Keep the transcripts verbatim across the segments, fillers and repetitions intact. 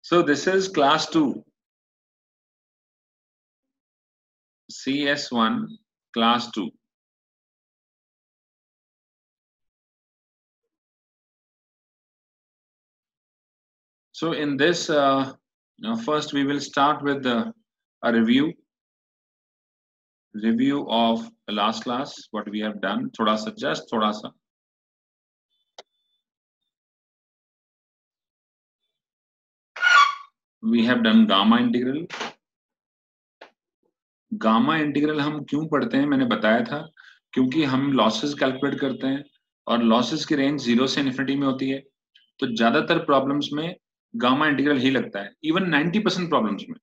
So this is class two, C S one, class two. So in this, uh, now first we will start with the, a review, review of the last class, what we have done. Thoda sa, just thoda sa. We have done gamma integral. Gamma integral हम क्यों पढ़ते हैं मैंने बताया था, क्योंकि हम losses calculate करते हैं और लॉसेस की रेंज जीरो से इन्फिनिटी में होती है, तो ज्यादातर प्रॉब्लम्स में गामा इंटीग्रल ही लगता है, इवन नाइंटी परसेंट प्रॉब्लम्स में।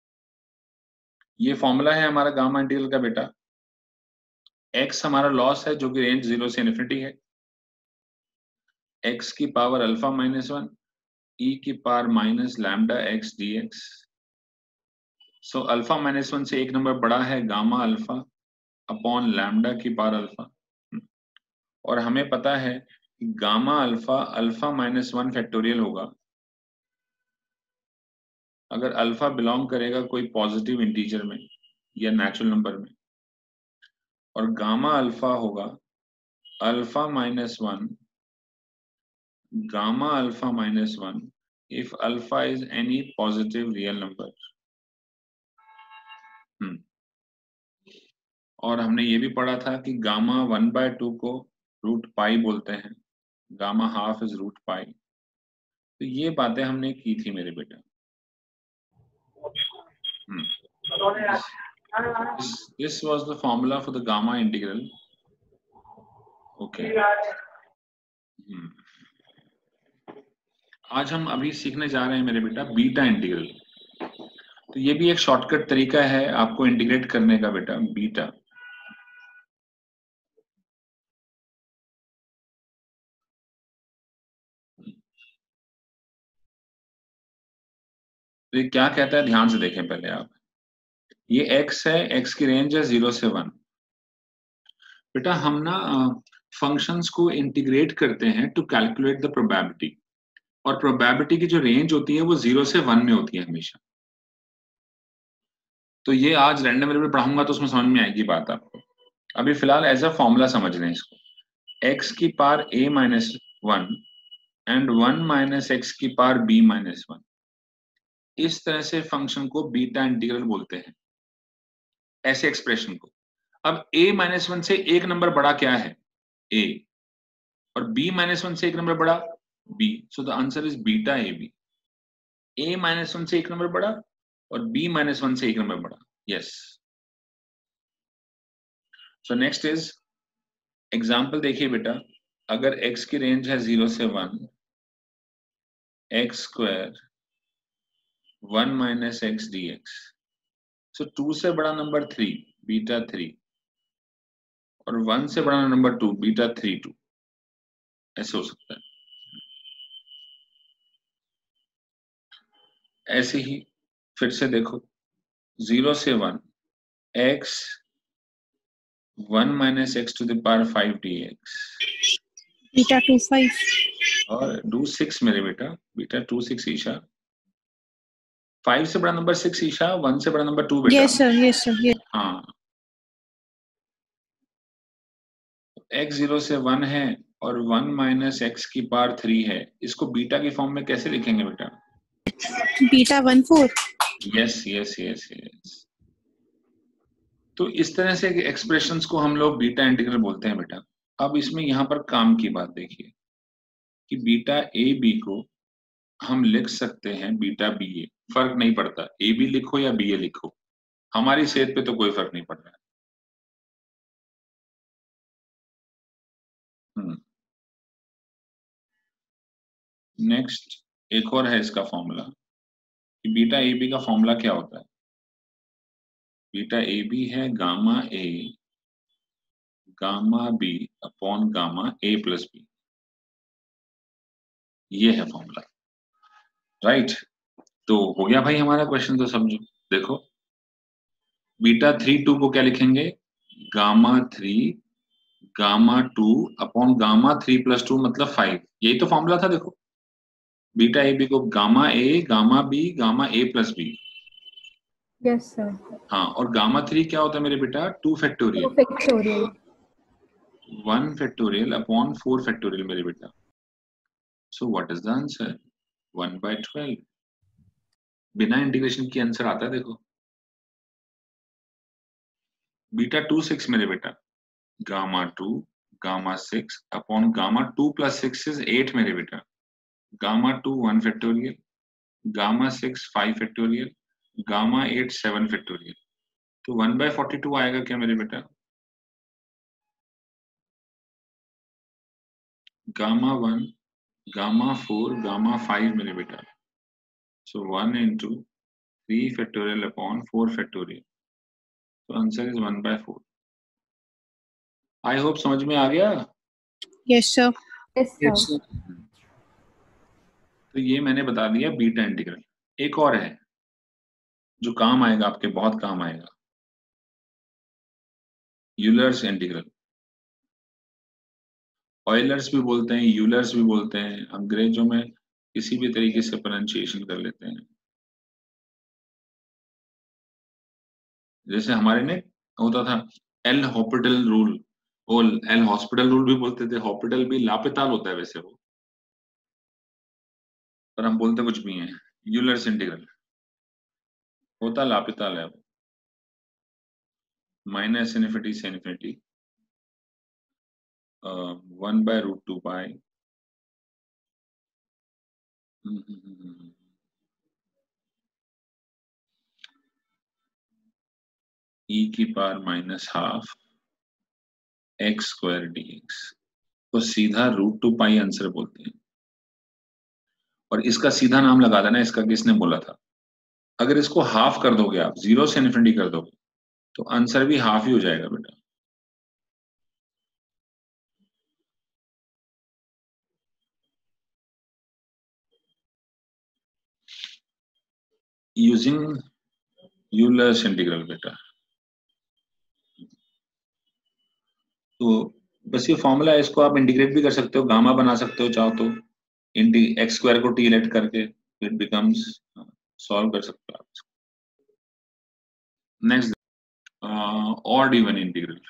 ये फॉर्मूला है हमारा गामा इंटीग्रल का बेटा। x हमारा लॉस है जो कि रेंज जीरो से इन्फिनिटी है, x की power alpha minus one e की power minus lambda x d x. So alpha minus one से एक नंबर बड़ा है गामा अल्फा अपॉन लैम्डा की पावर अल्फा, और हमें पता है कि gamma alpha alpha minus one factorial होगा अगर अल्फा बिलोंग करेगा कोई पॉजिटिव इंटीजर में या नेचुरल नंबर में, और गामा अल्फा होगा alpha minus one gamma alpha minus one if alpha is any positive real number. हम्म और हमने ये भी पढ़ा था कि गामा वन बाय टू को रूट पाई बोलते हैं, gamma half is root pi. तो ये बातें हमने की थी मेरे बेटा। हम्म this, this was the formula for the gamma integral. Okay. हम्म आज हम अभी सीखने जा रहे हैं मेरे बेटा बीटा इंटीग्रल। तो ये भी एक शॉर्टकट तरीका है आपको इंटीग्रेट करने का बेटा, बीटा। तो ये क्या कहता है ध्यान से देखें पहले आप। ये x है, x की रेंज है जीरो से वन। बेटा हम ना फंक्शंस को इंटीग्रेट करते हैं टू कैलकुलेट द प्रोबेबिलिटी, और प्रोबेबिलिटी की जो रेंज होती है वो जीरो से वन में होती है हमेशा। तो ये आज रैंडम वेरिएबल पढ़ाऊंगा तो उसमें समझ में आएगी बात आपको। अभी फिलहाल एज अ फॉर्मूला समझ लें इसको, x की power a minus one and one minus x की पावर b माइनस वन, इस तरह से फंक्शन को बीटा इंटीग्रल बोलते हैं, ऐसे एक्सप्रेशन को। अब a माइनस वन से एक नंबर बड़ा क्या है a, और b माइनस वन से एक नंबर बड़ा b, so the answer is beta a b. a minus one से एक नंबर बड़ा और b माइनस वन से एक नंबर बड़ा, yes. So next is example देखिए बेटा, अगर x की रेंज है जीरो से one, x square one minus x d x, so two से बड़ा नंबर थ्री बीटा थ्री, और वन से बड़ा number two beta three two, ऐसे हो सकता है। ऐसे ही फिर से देखो, जीरो से one x one minus x to the power five d x, beta two five, और डू सिक्स मेरे बेटा, beta two six Isha. Five से बड़ा नंबर सिक्स ईशा, वन से बड़ा नंबर टू बेटा। Yes sir, yes sir, yes. हाँ, एक्स जीरो से वन है और वन माइनस एक्स की पावर थ्री है, इसको बीटा की फॉर्म में कैसे लिखेंगे बेटा? Beta one four. Yes yes yes yes. तो इस तरह से एक्सप्रेशंस को हम लोग बीटा इंटीग्रल बोलते हैं बेटा। अब इसमें यहाँ पर काम की बात देखिए कि बीटा ए बी को हम लिख सकते हैं बीटा बी ए, फर्क नहीं पड़ता ए बी लिखो या बी ए लिखो, हमारी सेहत पे तो कोई फर्क नहीं पड़ रहा है। नेक्स्ट एक और है इसका फॉर्मूला कि बीटा ए बी का फॉर्मूला क्या होता है। बीटा ए बी है gamma a gamma b upon gamma a plus b, ये है फॉर्मूला, राइट। तो हो गया भाई हमारा क्वेश्चन, तो समझो। देखो बीटा थ्री टू को क्या लिखेंगे, gamma three gamma two upon gamma three plus two मतलब फाइव, यही तो फॉर्मूला था। देखो बीटा ए बी को gamma a, gamma b, gamma a plus b. Yes sir. हाँ, और गामा थ्री क्या होता है मेरे बेटा? Two factorial, factorial, one factorial upon four factorial मेरे बेटा। So what is the answer? One by twelve. बिना इंटीग्रेशन की आंसर आता है, देखो। बीटा टू सिक्स मेरे बेटा, gamma two, gamma six upon gamma two plus six is eight मेरे बेटा। Gamma two one factorial, gamma six five factorial, gamma eight seven factorial. तो वन बाय फोर्टी टू आएगा क्या मेरे बेटा? Gamma one, gamma four, gamma five मेरे बेटा। So one into three factorial upon four factorial. तो answer is one by four. I hope समझ में आ गया। Yes sir. Yes sir. तो ये मैंने बता दिया बीटा इंटीग्रल। एक और है जो काम आएगा, आपके बहुत काम आएगा, यूलर्स इंटीग्रल। ऑयलर्स भी बोलते हैं, यूलर्स भी बोलते हैं, अंग्रेजों में किसी भी तरीके से प्रोनाउंसिएशन कर लेते हैं। जैसे हमारे ने होता था एल हॉस्पिटल रूल, वो एल हॉस्पिटल रूल भी बोलते थे। हॉस्पिटल भी लापेताल होता है वैसे वो, पर हम बोलते कुछ भी हैं। यूलर्स इंटीग्रल होता लापेताल है वो, माइनस इन्फिनिटी से infinity, one by root two by e की power minus half x square d x को सीधा रूट टू पाई आंसर बोलते हैं। और इसका सीधा नाम लगा देना, इसका किसने बोला था। अगर इसको हाफ कर दोगे आप, जीरो से इन्फिनिटी कर दोगे, तो आंसर भी हाफ ही हो जाएगा बेटा। यूजिंग यूलर्स इंटीग्रल बेटा। तो बस ये फॉर्मूला है, इसको आप इंटीग्रेट भी कर सकते हो, गामा बना सकते हो चाहो तो, इंटी एक्स स्क्वायर को टी लेट करके इट बिकम्स, सॉल्व कर सकते हो आप। Next, odd even integral,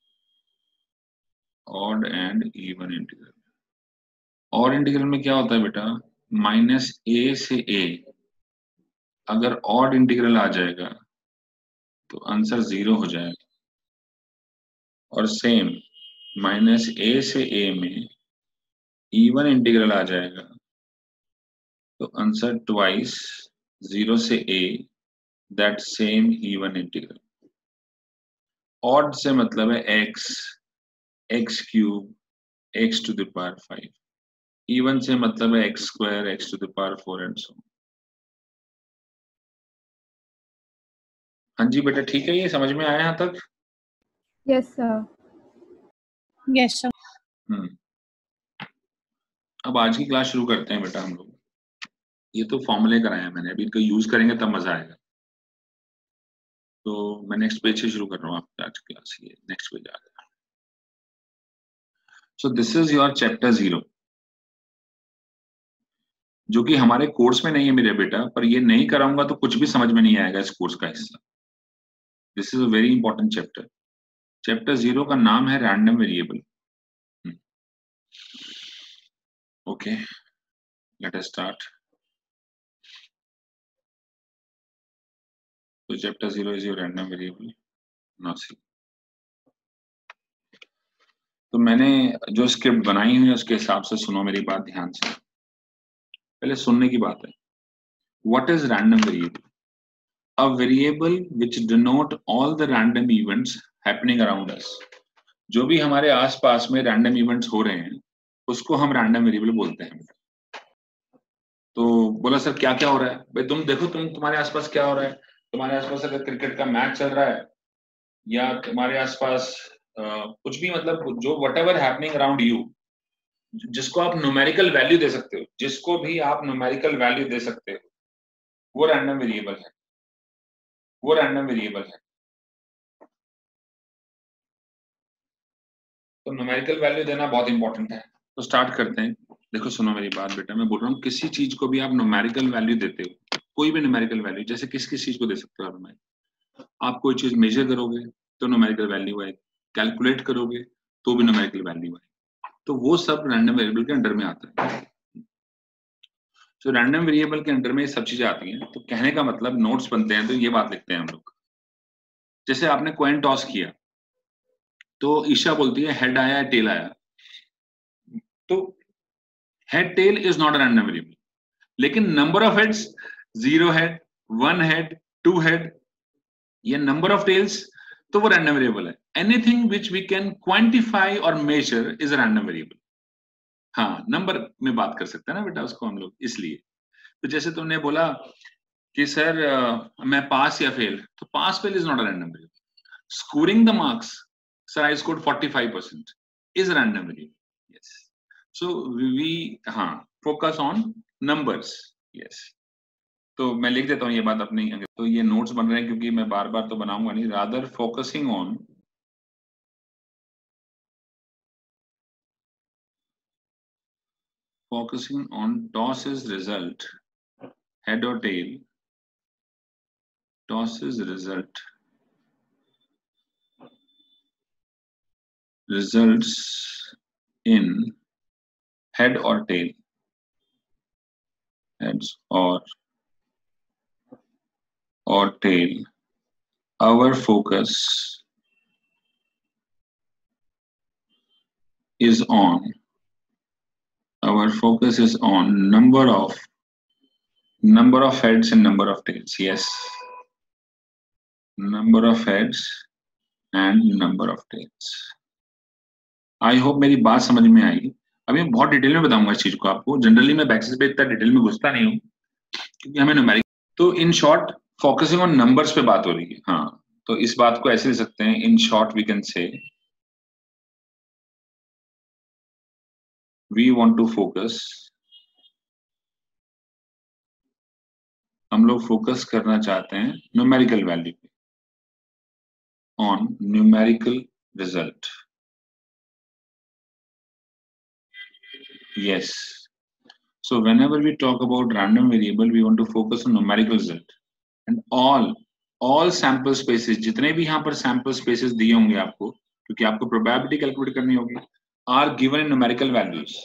odd and even integral. Odd integral में क्या होता है बेटा? माइनस ए से ए अगर ऑड इंटीग्रल आ जाएगा तो आंसर जीरो हो जाएगा। और सेम माइनस ए से ए में इवन इंटीग्रल आ जाएगा तो आंसर ट्वाइस जीरो से a, that same even integral. Odd से मतलब है x, x cube, x to the power five. Even से मतलब है x square, x to the power four and so. हाँ जी बेटा, ठीक है, ये समझ में आया यहाँ तक? Yes sir. Yes sir. हम्म अब आज की क्लास शुरू करते हैं बेटा हम लोग। ये तो फॉर्मूले कराया मैंने, अभी इनको यूज करेंगे तब मजा आएगा। तो मैं नेक्स्ट पेज से शुरू कर रहा हूँ आपकी आज की क्लास। ये नेक्स्ट पेज आ गया। So this is your chapter zero, जो कि हमारे कोर्स में नहीं है मेरे बेटा, पर ये नहीं कराऊंगा तो कुछ भी समझ में नहीं आएगा इस कोर्स का हिस्सा। This is a very important chapter. Chapter zero का नाम है random variable. Okay, let us start. तो chapter zero is your random variable. Now see, तो मैंने जो स्क्रिप्ट बनाई हुई है उसके हिसाब से सुनो मेरी बात ध्यान से। पहले सुनने की बात है। What is random variable? A variable which denote all the random events happening around us. जो भी हमारे आसपास में रैंडम इवेंट्स हो रहे हैं उसको हम रैंडम वेरिएबल बोलते हैं। तो बोला सर क्या क्या हो रहा है? भाई तुम देखो, तुम तुम्हारे आसपास क्या हो रहा है। तुम्हारे आसपास अगर क्रिकेट का मैच चल रहा है, या तुम्हारे आसपास uh, कुछ भी, मतलब जो whatever happening around you, जिसको आप न्यूमेरिकल वैल्यू दे सकते हो, जिसको भी आप न्यूमेरिकल वैल्यू दे सकते हो, वो रैंडम वेरिएबल है। वो रैंडम वेरिएबल है। तो न्यूमेरिकल वैल्यू देना बहुत इंपॉर्टेंट है। तो स्टार्ट करते हैं। देखो सुनो मेरी बात बेटा, मैं बोल रहा हूँ किसी चीज को भी आप न्यूमेरिकल वैल्यू देते हो, कोई भी न्यूमेरिकल वैल्यू, जैसे किस किस चीज को दे सकते हो आप, मैं आप कोई चीज मेजर करोगे तो न्यूमेरिकल वैल्यू आएगी, कैलकुलेट करोगे तो भी न्यूमेरिकल वैल्यू आएगी, तो वो सब रैंडम वेरिएबल के अंडर में आता है। तो रैंडम वेरिएबल के अंडर में ये सब चीजें आती हैं। तो कहने का मतलब नोट्स बनते हैं तो ये बात लिखते हैं हम लोग। जैसे आपने कॉइन टॉस किया तो ईशा बोलती है हेड आया टेल आया, तो head tail is not a random variable, लेकिन number of heads, zero head, one head, two head, ये नंबर ऑफ टेल्स, तो वो रैंडम वेरिएबल है। Anything which we can quantify और measure is a random variable. हाँ, number में बात कर सकते हैं ना बेटा उसको हम लोग, इसलिए। तो जैसे तुमने बोला कि सर uh, मैं पास या फेल, तो pass fail is not a random variable. Scoring the marks, sir I scored forty five percent, is random variable. Yes, so we हाँ फोकस ऑन नंबर्स। यस, तो मैं लिख देता हूँ ये बात अपनी। तो ये नोट्स बन रहे हैं क्योंकि मैं बार बार तो बनाऊंगा नहीं, rather focusing on focusing on toss's result, head or tail, toss's result results in head or tail, heads or or tail. Our focus is on our focus is on number of number of heads and number of tails. Yes, number of heads and number of tails. I hope मेरी बात समझ में आई। अभी मैं बहुत detail में बताऊंगा इस चीज को आपको। जनरली मैं बैचेस पे इतना डिटेल में घुसता नहीं हूँ क्योंकि हमें न्यूमेरिक। तो in short focusing on numbers पे बात हो रही है। हाँ, तो इस बात को ऐसे लिख सकते हैं, in short we can say we want to focus, हम लोग फोकस करना चाहते हैं न्यूमेरिकल वैल्यू पे, on numerical result. Yes. So whenever we talk about random variable, we want to focus on numerical result. And all, all sample spaces, जितने भी यहाँ पर sample spaces दिए होंगे आपको, क्योंकि आपको probability calculate करनी होगी, are given in numerical values.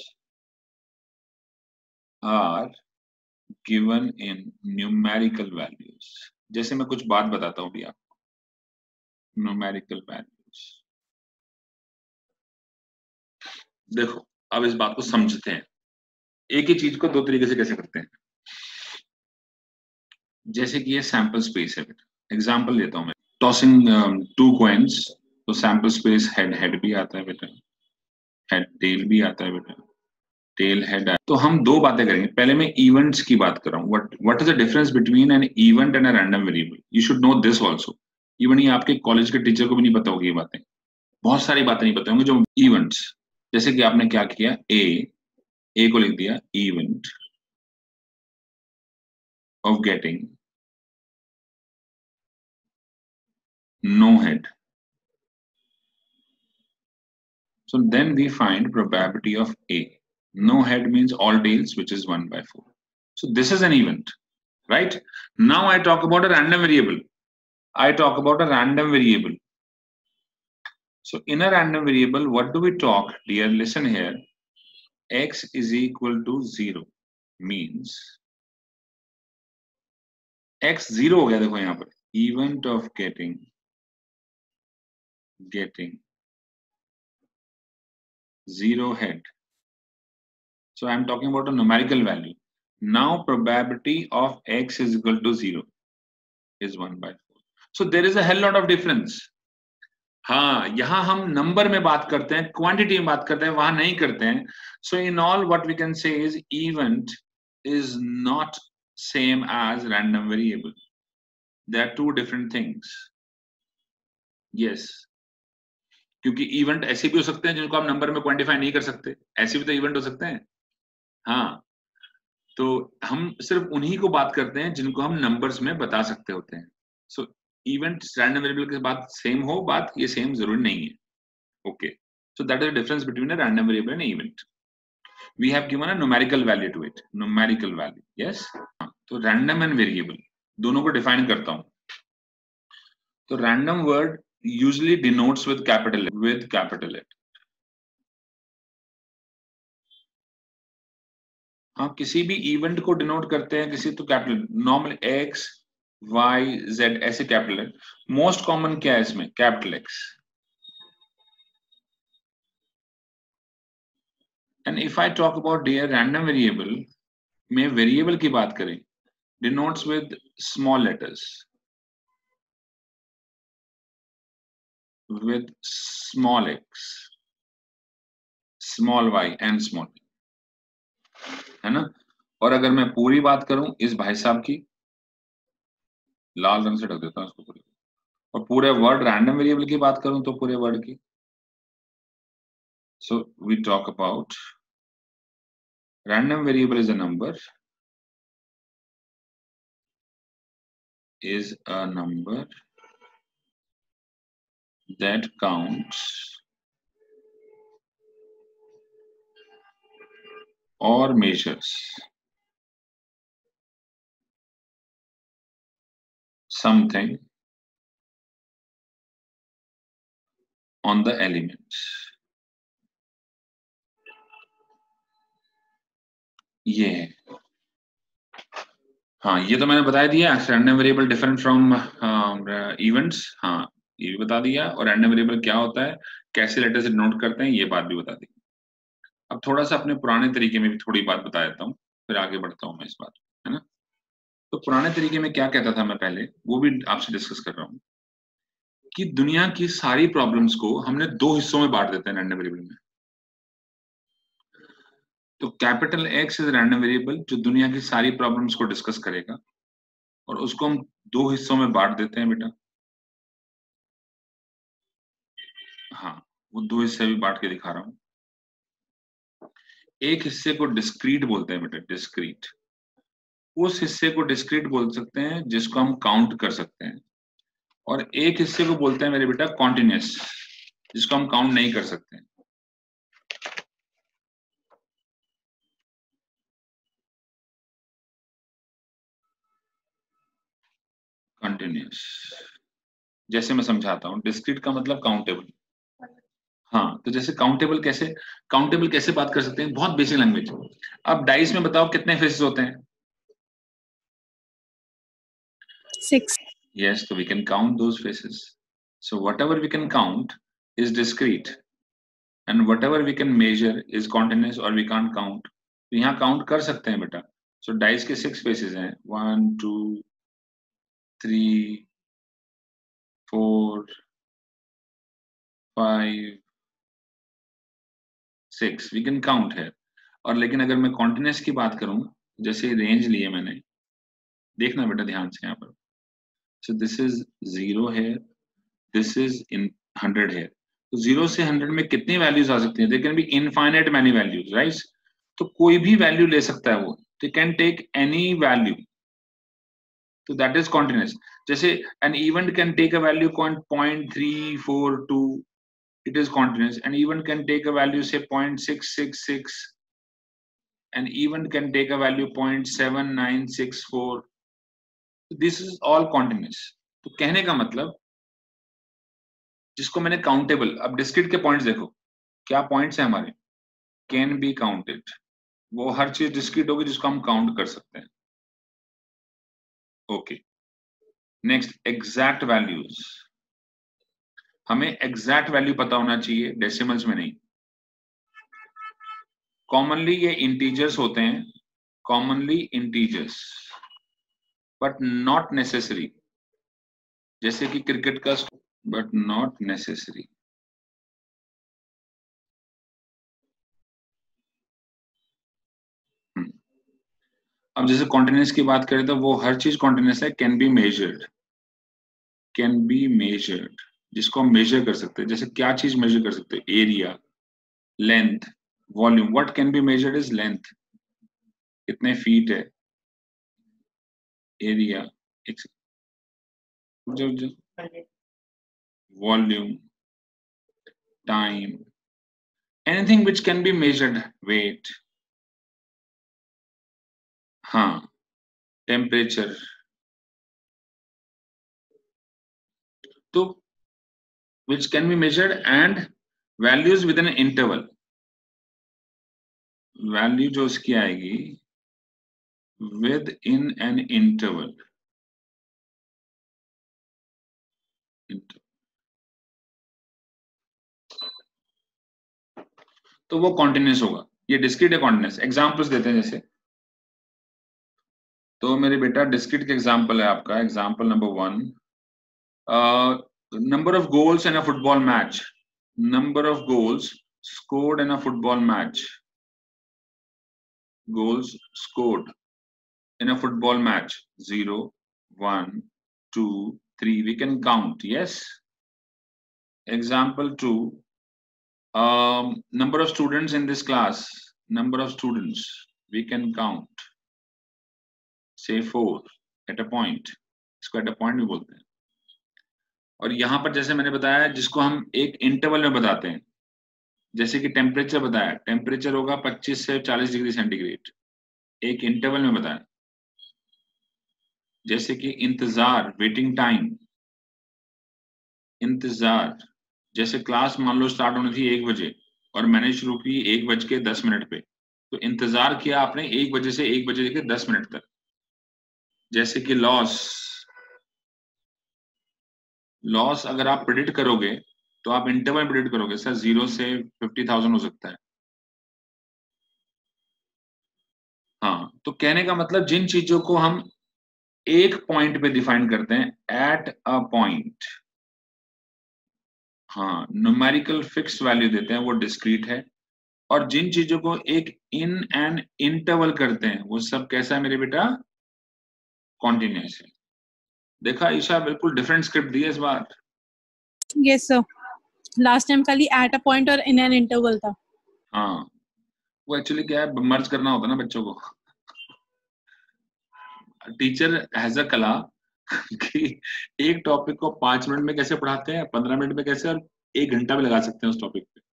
Are given in numerical values. जैसे मैं कुछ बात बताता हूँ भी आपको, numerical values. देखो, अब इस बात को समझते हैं। एक ही चीज को दो तरीके से कैसे करते हैं। जैसे कि ये सैंपल स्पेस है, एग्जांपल लेता हूं मैं, टॉसिंग टू कॉइन्स, तो सैंपल स्पेस हेड हेड भी आता है बेटा, हेड टेल भी आता है बेटा, टेल हेड। तो हम दो बातें करेंगे। पहले मैं इवेंट्स की बात कर रहा हूँ। What what is the difference between an event and a random variable. You should know this also. Even ये आपके कॉलेज के टीचर को भी नहीं पता होगी ये बातें, बहुत सारी बातें नहीं पता होंगी जो इवेंट्स। जैसे कि आपने क्या किया, ए ए को लिख दिया event of getting no head, so then we find probability of A. No head means all tails, which is one by four. So this is an event, right? Now I talk about a random variable. I talk about a random variable. So in a random variable, what do we talk? Dear, listen here. X is equal to zero means X zero हो गया, देखो यहाँ पर event of getting getting zero head. So I'm talking about a numerical value. Now probability of X is equal to zero is one by four. So there is a hell lot of difference. हाँ, यहाँ हम number में बात करते हैं, quantity में बात करते हैं, वहां नहीं करते हैं. So in all what we can say is event is not same as random variable. They are two different things. Yes. क्योंकि इवेंट ऐसे भी हो सकते हैं जिनको आप नंबर में क्वांटिफाई नहीं कर सकते, ऐसे भी तो इवेंट हो सकते हैं. हाँ, तो हम सिर्फ उन्हीं को बात करते हैं जिनको हम नंबर्स में बता सकते होते हैं. सो इवेंट रैंडम वेरिएबल के बात सेम हो, बात ये सेम जरूरी नहीं है. Okay, so that is the difference between a random variable and event. we have given a numerical value to it, numerical value. Yes. तो random and variable दोनों को define करता हूँ. तो random word usually denotes with capital with capital L. हाँ, किसी भी event को डिनोट करते हैं किसी तो capital, normal x y z ऐसे कैपिटल है. मोस्ट कॉमन क्या है इसमें? Capital X. And if I talk about dear random variable में वेरिएबल की बात करें, denotes with small letters, with small x, small y and small b, है ना. और अगर मैं पूरी बात करूं इस भाई साहब की, लाल रंग से ढक देता हूं इसको पूरी, और पूरे वर्ड रैंडम वेरिएबल की बात करूं तो पूरे वर्ड की. So we talk about random variable is a number, is a number that counts or measures something on the elements. ये है. हाँ, ये तो मैंने बता दिया. Random variable different from events, हाँ ये भी बता दिया. और रैंडम वेरिएबल क्या होता है, कैसे लेटर से डिनोट करते हैं, ये बात भी बता दी. अब थोड़ा सा अपने पुराने तरीके में भी थोड़ी बात बता देता हूँ, फिर आगे बढ़ता हूँ मैं इस बात, है ना. तो पुराने तरीके में क्या कहता था मैं पहले, वो भी आपसे डिस्कस कर रहा हूँ कि दुनिया की सारी प्रॉब्लम्स को हमने दो हिस्सों में बांट देते हैं रैंडम वेरिएबल में. तो capital X is random variable जो दुनिया की सारी प्रॉब्लम्स को डिस्कस करेगा, और उसको हम दो हिस्सों में बांट देते हैं बेटा. हाँ, वो दो हिस्से भी बांट के दिखा रहा हूं. एक हिस्से को डिस्क्रीट बोलते हैं बेटा, डिस्क्रीट. उस हिस्से को डिस्क्रीट बोल सकते हैं जिसको हम काउंट कर सकते हैं, और एक हिस्से को बोलते हैं मेरे बेटा कॉन्टिन्यूअस, जिसको हम काउंट नहीं कर सकते हैं. कंटिन्यूअस जैसे मैं समझाता हूँ. डिस्क्रीट का मतलब काउंटेबल. हाँ, तो जैसे काउंटेबल कैसे, काउंटेबल कैसे बात कर सकते हैं, बहुत बेसिक लैंग्वेज. अब डाइस में बताओ कितने फेसेस होते हैं? Six. Yes, so we can count those faces. So whatever we can count is discrete, and whatever we can measure is continuous or we can't count. तो यहाँ काउंट कर सकते हैं बेटा. So डाइस के सिक्स फेसेस हैं, one two three four five six, we can count है. और लेकिन अगर मैं कॉन्टिन्यूस की बात करूं, जैसे रेंज लिए मैंने, देखना बेटा ध्यान से यहाँ पर. सो दिस इज जीरो है, दिस इज इन हंड्रेड है. तो जीरो से हंड्रेड में कितनी वैल्यूज आ सकती हैं? They can be infinite many values, right. तो कोई भी वैल्यू ले सकता है वो, they can take any value. तो दैट इज कॉन्टिन्यूस. जैसे an event can take a value point three four two, it is continuous. And event can take a value say zero point six six six, and event can take a value zero point seven nine six four. This is all continuous. तो कहने का मतलब, जिसको मैंने countable, अब discrete के points देखो, क्या पॉइंट्स है हमारे, कैन बी काउंटेड. वो हर चीज डिस्क्रीट होगी जिसको हम काउंट कर सकते हैं. Okay, next exact values. हमें एग्जैक्ट वैल्यू पता होना चाहिए, डेसिमल्स में नहीं. कॉमनली ये इंटीजर्स होते हैं, commonly integers, but not necessary. जैसे कि क्रिकेट का, बट नॉट नेसेसरी. अब जैसे कॉन्टिन्यूस की बात करें तो वो हर चीज कॉन्टिन्यूस है, can be measured, can be measured, जिसको हम मेजर कर सकते हैं. जैसे क्या चीज मेजर कर सकते हैं? Area, length, volume. What can be measured is length, कितने फीट है, एरिया, जो जो volume, time, anything which can be measured, weight. हाँ, टेम्परेचर, तो which can be measured and values within an interval, value जो उसकी आएगी with in an interval, तो वो कॉन्टिन्यूस होगा। ये डिस्क्रीट है कॉन्टिन्यूस। एग्जांपल्स देते हैं जैसे, तो मेरे बेटा डिस्क्रीट के एग्जांपल है आपका, example number one, number of goals in a football match, number of goals scored in a football match, goals scored in a football match, zero, one, two, three, we can count, yes. Example two, um, number of students in this class, number of students, we can count, say four at a point, इसको at a point भी बोलते हैं। और यहां पर जैसे मैंने बताया, जिसको हम एक इंटरवल में बताते हैं, जैसे कि टेम्परेचर बताया, टेम्परेचर होगा पच्चीस से चालीस डिग्री सेंटीग्रेड, एक इंटरवल में बताया। जैसे कि इंतजार, वेटिंग टाइम, इंतजार, जैसे क्लास मान लो स्टार्ट होनी थी एक बजे और मैंने शुरू की एक बज के दस मिनट पे, तो इंतजार किया आपने एक बजे से एक बजे के दस मिनट तक। जैसे कि लॉस, लॉस अगर आप प्रेडिक्ट करोगे तो आप इंटरवल प्रेडिक्ट करोगे, सर जीरो से फिफ्टी थाउजेंड हो सकता है। हाँ, तो कहने का मतलब जिन चीजों को हम एक पॉइंट पे डिफाइन करते हैं, एट अ पॉइंट, हाँ, न्यूमेरिकल फिक्स्ड वैल्यू देते हैं, वो डिस्क्रीट है। और जिन चीजों को एक इन एंड इंटरवल करते हैं, वो सब कैसा है मेरे बेटा, कॉन्टिन्यूस है। देखा ईशा, बिल्कुल डिफरेंट स्क्रिप्ट दी है इस बार। यस सर, लास्ट टाइम खाली एट अ पॉइंट और इन एन इंटरवल था। हाँ, वो एक्चुअली क्या है, मर्ज करना होता है ना बच्चों को। टीचर हैज अ कला कि एक टॉपिक को पांच मिनट में कैसे पढ़ाते हैं, पंद्रह मिनट में कैसे, और एक घंटा भी लगा सकते हैं उस टॉपिक पे।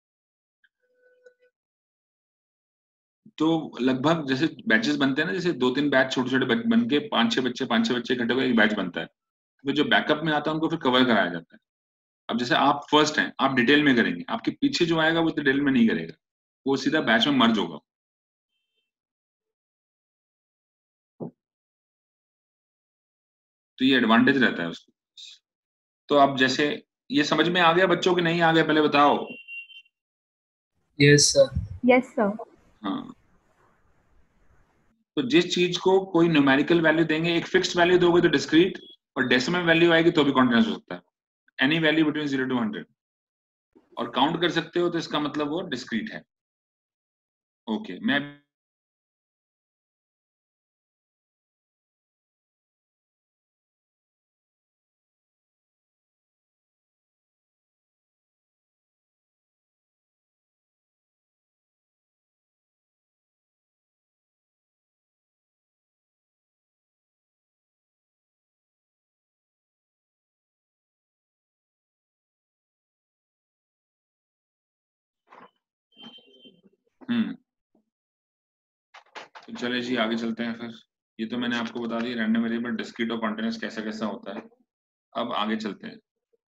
तो लगभग जैसे बैचेस बनते हैं ना, जैसे दो तीन बैच छोटे छोटे बन के पांच छह बच्चे पांच छह बच्चे इकट्ठे होकर एक बैच बनता है, तो जो बैकअप में आता है उनको फिर कवर कराया जाता है। अब जैसे आप फर्स्ट हैं, आप डिटेल में करेंगे, आपके पीछे जो आएगा वो डिटेल में नहीं करेगा, वो सीधा बैच में मर्ज होगा। तो ये एडवांटेज रहता है उसको। तो अब जैसे ये समझ में आ गया बच्चों के, नहीं आ गया पहले बताओ। Yes sir. Yes sir. हाँ, तो जिस चीज को कोई न्यूमेरिकल वैल्यू देंगे, एक फिक्स्ड वैल्यू दोगे तो डिस्क्रीट, और डेसिमल वैल्यू आएगी तो भी कॉन्टिन्यूस हो सकता है, any value between zero to hundred, और काउंट कर सकते हो तो इसका मतलब वो डिस्क्रीट है। ओके, मैं हम्म तो चले जी आगे चलते हैं फिर। ये तो मैंने आपको बता दी रैंडम वेरिएबल, डिस्क्रीट और कॉन्टिन्यूस कैसा कैसा होता है। अब आगे चलते हैं।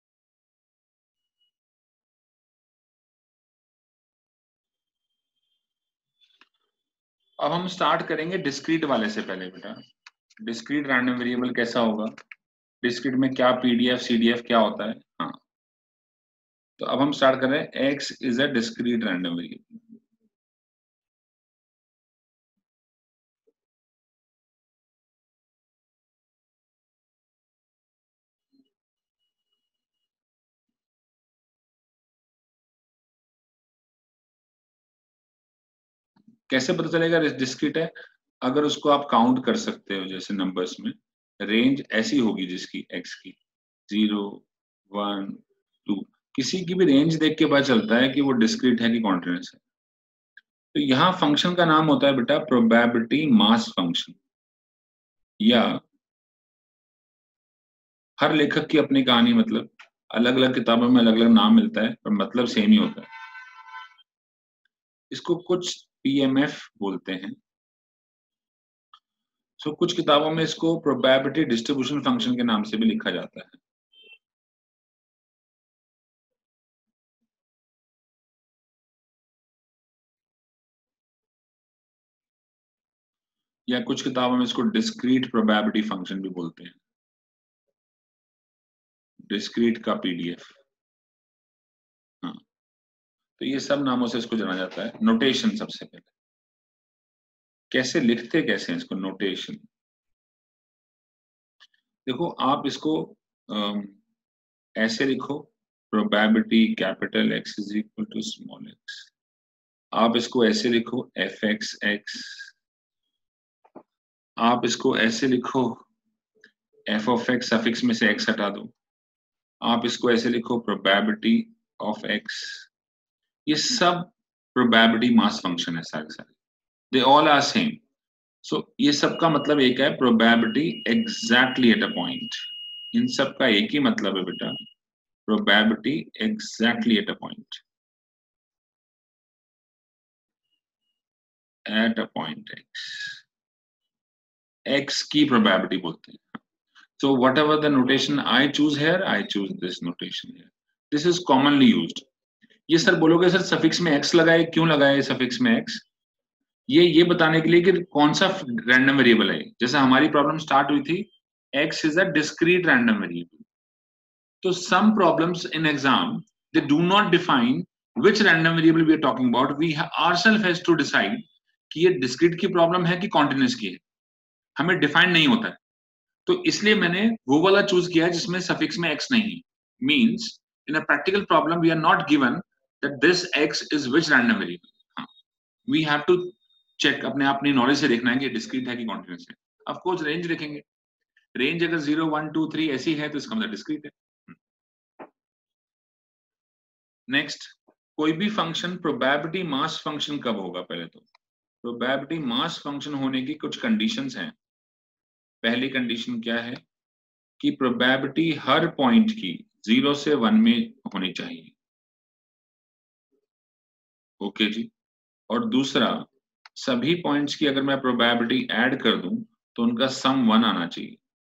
अब हम स्टार्ट करेंगे डिस्क्रीट वाले से। पहले बेटा, डिस्क्रीट रैंडम वेरिएबल कैसा होगा, डिस्क्रीट में क्या पीडीएफ सीडीएफ क्या होता है। हाँ, तो अब हम स्टार्ट कर रहे हैं, X is a discrete random variable. कैसे पता चलेगा डिस्क्रीट है, अगर उसको आप काउंट कर सकते हो, जैसे नंबर्स में रेंज ऐसी होगी जिसकी एक्स की जीरो वन टू, किसी की भी रेंज देख के पता चलता है कि वो डिस्क्रीट है कि कॉन्टिन्यूस है। तो यहाँ फंक्शन का नाम होता है बेटा प्रोबेबिलिटी मास फंक्शन, या हर लेखक की अपनी कहानी, मतलब अलग अलग किताबों में अलग अलग नाम मिलता है पर मतलब सेम ही होता है। इसको कुछ पीएमएफ बोलते हैं। सो so, कुछ किताबों में इसको प्रोबेबिलिटी डिस्ट्रीब्यूशन फंक्शन के नाम से भी लिखा जाता है। या कुछ किताबों में इसको डिस्क्रीट प्रोबेबिलिटी फंक्शन भी बोलते हैं, डिस्क्रीट का पीडीएफ। हाँ, तो ये सब नामों से इसको जाना जाता है। नोटेशन सबसे पहले, कैसे लिखते कैसे हैं इसको, नोटेशन। देखो आप इसको अम, ऐसे लिखो, probability capital x is equal to small X. आप इसको ऐसे लिखो, एफ एक्स एक्स। आप इसको ऐसे लिखो, एफ ऑफ एक्स, सफिक्स में से एक्स हटा दो। आप इसको ऐसे लिखो, प्रोबेबिलिटी ऑफ एक्स। ये सब प्रोबेबिलिटी मास फंक्शन है सारे सारे, they all are same. So ये सब का मतलब एक है, probability exactly at a point. इन सब का एक ही मतलब है बेटा, probability exactly at a point, at a point X. X की प्रोबेबिलिटी बोलते हैं। So whatever the notation I choose here, I choose this notation here. This is commonly used. ये सर बोलोगे सर सफिक्स में X लगाए, क्यों लगाए suffix में एक्स? ये ये बताने के लिए कि कौन सा रैंडम वेरिएबल है। जैसे हमारी प्रॉब्लम स्टार्ट हुई थी, x is a discrete random variable. So some problems in exam, they do not define which random variable we are talking about. We ourselves has to decide कि ये discrete की problem है कि continuous की है, हमें डिफाइन नहीं होता है। तो इसलिए मैंने वो वाला चूज किया है जिसमें सफिक्स में x नहीं है। Means in a practical problem we are not given that this x is which random variable. We have to check, अपने अपनी नॉलेज से देखना है कि डिस्क्रीट है कि कॉन्टिन्यूस है। ऑफ कोर्स रेंज देखेंगे, रेंज अगर जीरो वन टू थ्री ऐसी है तो इसका मतलब डिस्क्रीट है। नेक्स्ट, कोई भी फंक्शन प्रोबेबिलिटी मास फंक्शन कब होगा? पहले तो प्रोबेबिलिटी मास फंक्शन होने की कुछ कंडीशंस हैं। पहली कंडीशन क्या है कि प्रोबेबिलिटी हर पॉइंट की जीरो से वन में होनी चाहिए। ओके जी। और दूसरा, सभी पॉइंट्स की अगर मैं प्रोबेबिलिटी ऐड कर दूं तो उनका सम वन आना चाहिए।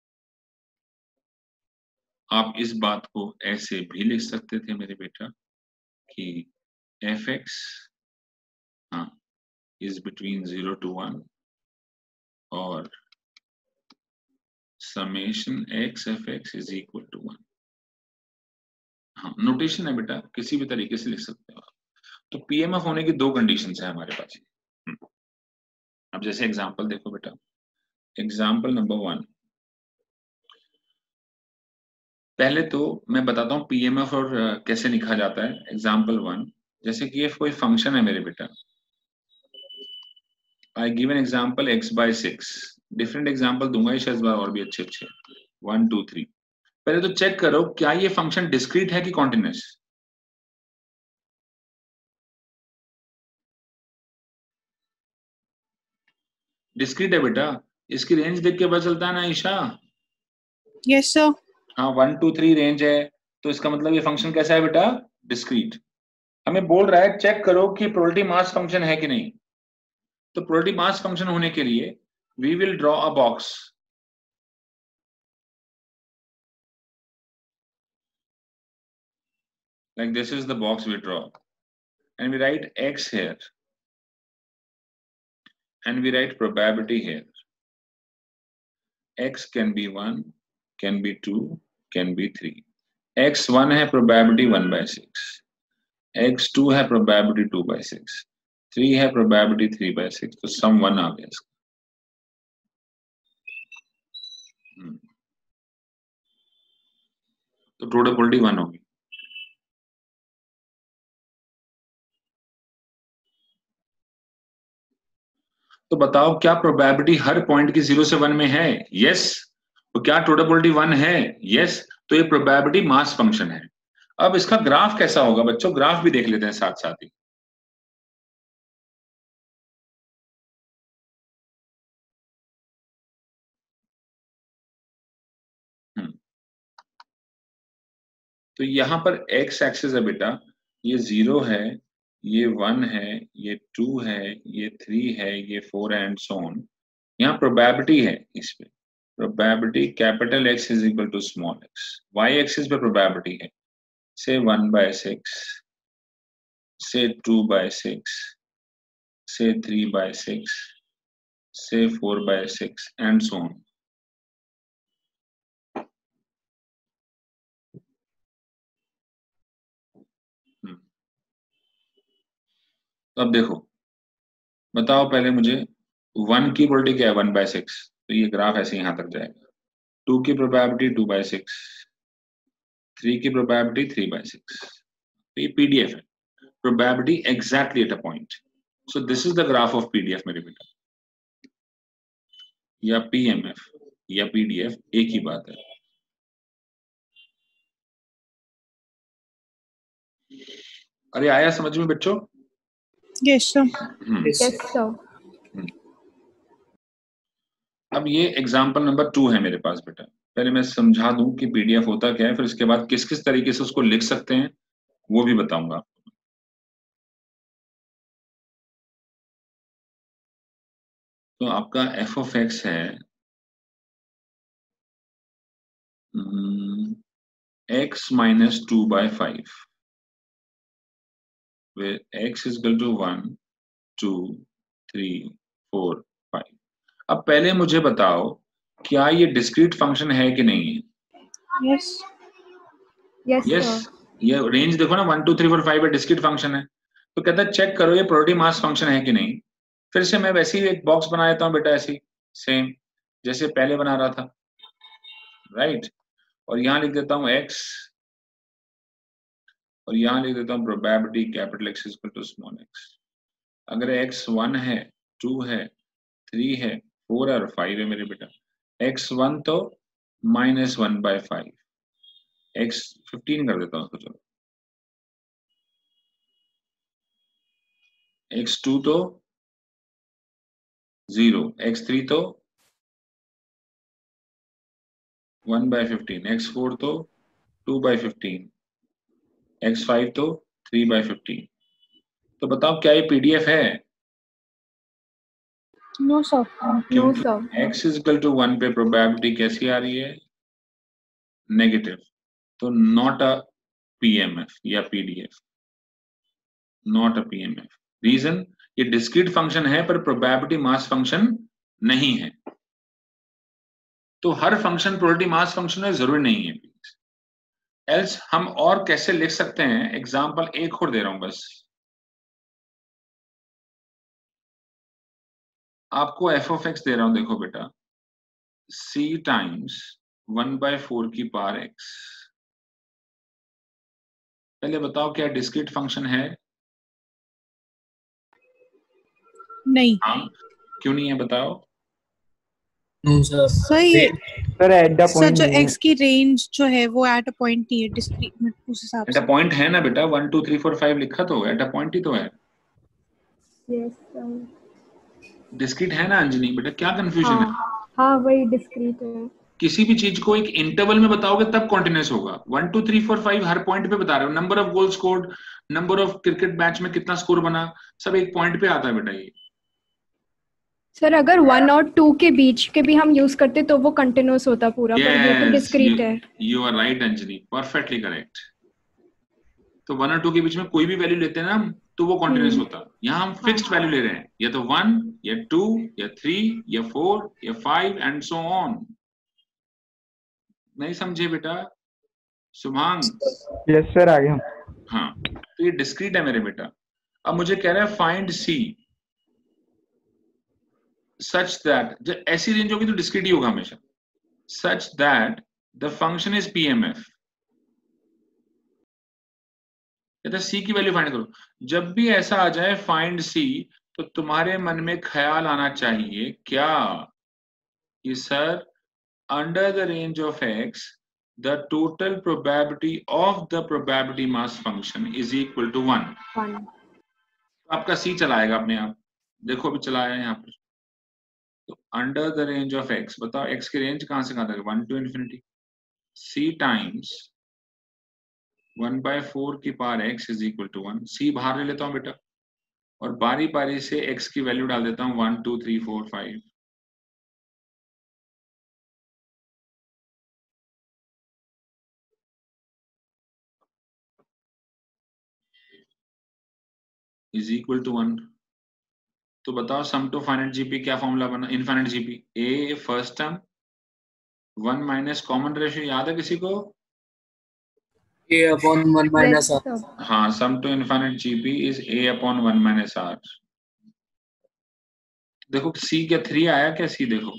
आप इस बात को ऐसे भी लिख सकते थे मेरे बेटा कि एफ एक्स हाँ is between zero to one और summation X F X is equal to one. हाँ, नोटेशन है बेटा, किसी भी तरीके से लिख सकते हो आप। तो पीएमएफ होने की दो कंडीशंस है हमारे पास। अब जैसे एग्जांपल देखो बेटा, एग्जांपल नंबर वन। पहले तो मैं बताता हूँ पीएमएफ और कैसे लिखा जाता है। एग्जांपल वन, जैसे कि ये कोई फंक्शन है मेरे बेटा, I give an example X by six. Different example दूंगा इस बार और भी अच्छे अच्छे, वन टू थ्री। पहले तो चेक करो क्या ये फंक्शन डिस्क्रीट है कि कॉन्टिन्यूस। डिस्क्रीट है बेटा, इसकी रेंज देख के पता चलता है ना ईशा। Yes sir. हाँ, वन टू थ्री रेंज है, तो इसका मतलब ये फंक्शन कैसा है बेटा? डिस्क्रीट। हमें बोल रहा है चेक करो कि प्रोबेबिलिटी मास फंक्शन है कि नहीं। तो प्रोबेबिलिटी मास फंक्शन होने के लिए we will draw a box. Like this is the box we draw, and we write x here, and we write probability here. X can be one, can be two, can be three. X one है probability one by six, X two है probability two by six, three है probability three by six, तो sum one आ गया इसका। तो total probability one होगी। तो बताओ क्या प्रोबेबिलिटी हर पॉइंट की जीरो से वन में है? यस। तो क्या टोटल प्रोबेबिलिटी वन है? यस। तो ये प्रोबेबिलिटी मास फंक्शन है। अब इसका ग्राफ कैसा होगा बच्चों? ग्राफ भी देख लेते हैं साथ साथ ही। तो यहां पर एक्स एक्सिस है बेटा, ये जीरो है, ये वन है, ये टू है, ये थ्री है, ये फोर एंड सो ऑन। यहाँ प्रोबेबिलिटी है, इस पे probability capital x is equal to small X, Y axis पे प्रोबेबिलिटी है, से वन बाय सिक्स, से टू बाय सिक्स, से थ्री बाय सिक्स, से four by six and so on. तो अब देखो, बताओ पहले मुझे वन की प्रोबेबिलिटी क्या है, वन बाय सिक्स, तो ये ग्राफ ऐसे यहां तक जाएगा। टू की probability two by six, three की प्रोबेबिलिटी थ्री बाय सिक्स, तो ये पीडीएफ है, probability exactly at a point. So this is the graph of PDF मेरे बेटा, या पीएमएफ या पीडीएफ एक ही बात है। अरे आया समझ में बच्चों? Yes, sir. Yes, sir. अब ये एग्जाम्पल नंबर टू है मेरे पास बेटा, पहले मैं समझा दूं कि पीडीएफ होता क्या है, फिर इसके बाद किस किस तरीके से उसको लिख सकते हैं वो भी बताऊंगा। तो आपका एफ ऑफ एक्स है X minus two by five, where x is equal to one, two, three, four, five. अब पहले मुझे बताओ क्या ये डिस्क्रीट फंक्शन है कि नहीं है? Yes. Yes, yes sir. ये रेंज देखो ना, one two three four five है, डिस्क्रीट फंक्शन है। तो कहता है चेक करो ये प्रोबेबिलिटी मास फंक्शन है कि नहीं। फिर से मैं वैसे ही एक बॉक्स बना देता हूँ बेटा, ऐसे सेम जैसे पहले बना रहा था, राइट। और यहाँ लिख देता हूँ x, और यहाँ लिख देता हूँ probability capital x is equal to small X. अगर x वन है, टू है, थ्री है, फोर है और फाइव है मेरे बेटा, x वन तो minus one by five, x fifteen कर देता हूँ उसको, चलो x टू तो जीरो, x थ्री तो one by fifteen, x four तो two by fifteen, x five तो थ्री बाय फिफ्टीन। तो बताओ क्या ये पीडीएफ है? No, sir. No, sir. x is equal to one पे प्रोबेबिलिटी कैसी आ रही है? नेगेटिव, तो नॉट अ पीएमएफ या PDF, not a PMF. Reason, ये डिस्क्रीट फंक्शन है पर प्रोबेबिलिटी मास फंक्शन नहीं है। तो हर फंक्शन प्रोबेबिलिटी मास फंक्शन में जरूरी नहीं है। एल्स हम और कैसे लिख सकते हैं, एग्जाम्पल एक और दे रहा हूं बस। आपको एफ ऑफ एक्स दे रहा हूं, देखो बेटा, c times one by four की पावर x। पहले बताओ क्या डिस्क्रीट फंक्शन है? नहीं। हाँ, क्यों नहीं है बताओ? No, sir. सर ये sir at the sir point जो x की रेंज जो है वो एट अ पॉइंट नहीं है, डिस्क्रीट में उस हिसाब एट से। अ पॉइंट है ना बेटा, one two three four five लिखा तो एट अ पॉइंट ही तो है, Yes, sir. डिस्क्रीट है ना अंजनी बेटा, क्या कंफ्यूजन है? हाँ हाँ वही डिस्क्रीट है। किसी भी चीज को एक इंटरवल में बताओगे तब कॉन्टिन्यूस होगा। One two three four five हर पॉइंट पे बता रहे हो, number of goal scored, number of cricket match में कितना स्कोर बना, सब एक पॉइंट पे आता है बेटा। ये सर अगर वन और टू के बीच के भी हम यूज करते तो वो कंटिन्यूस होता पूरा, पर ये तो डिस्क्रीट है। You are right Anjani, perfectly correct. तो वन और टू के बीच में कोई भी वैल्यू लेते हैं ना हम, तो वो कॉन्टिन्यूस होता। यहाँ हम फिक्स्ड वैल्यू ले रहे हैं, या तो वन या टू या थ्री या फोर या फाइव एंड सो ऑन। नहीं समझे बेटा शुभांग? यस सर आ गया। हाँ, तो ये डिस्क्रीट है मेरे बेटा। अब मुझे कह रहा है फाइंड सी सच दैट, ऐसी रेंज होगी तो डिस्क्रीट ही होगा हमेशा, such that the function is PMF. कहता है सी की वैल्यू फाइंड करो। जब भी ऐसा आ जाए फाइंड सी, तो तुम्हारे मन में ख्याल आना चाहिए क्या कि sir under the range of X the total probability of the probability mass function is equal to one. One. आपका सी चलाएगा अपने आप, देखो अभी चलाया यहाँ पर। तो under the range of X, बताओ एक्स की रेंज कहां से कहां तक? One to infinity. C times one by four की power X is equal to one. C बाहर ले लेता हूँ बेटा, और बारी बारी से एक्स की वैल्यू डाल देता हूँ one two three four five. Is equal to one. तो बताओ सम टू फाइनाइट जीपी क्या फॉर्मूला बना, infinite GP a first term one minus common ratio, याद है किसी को? A upon one minus Yes, R. sir. हाँ, sum to infinite GP is a upon one minus R. देखो C क्या three आया क्या? सी देखो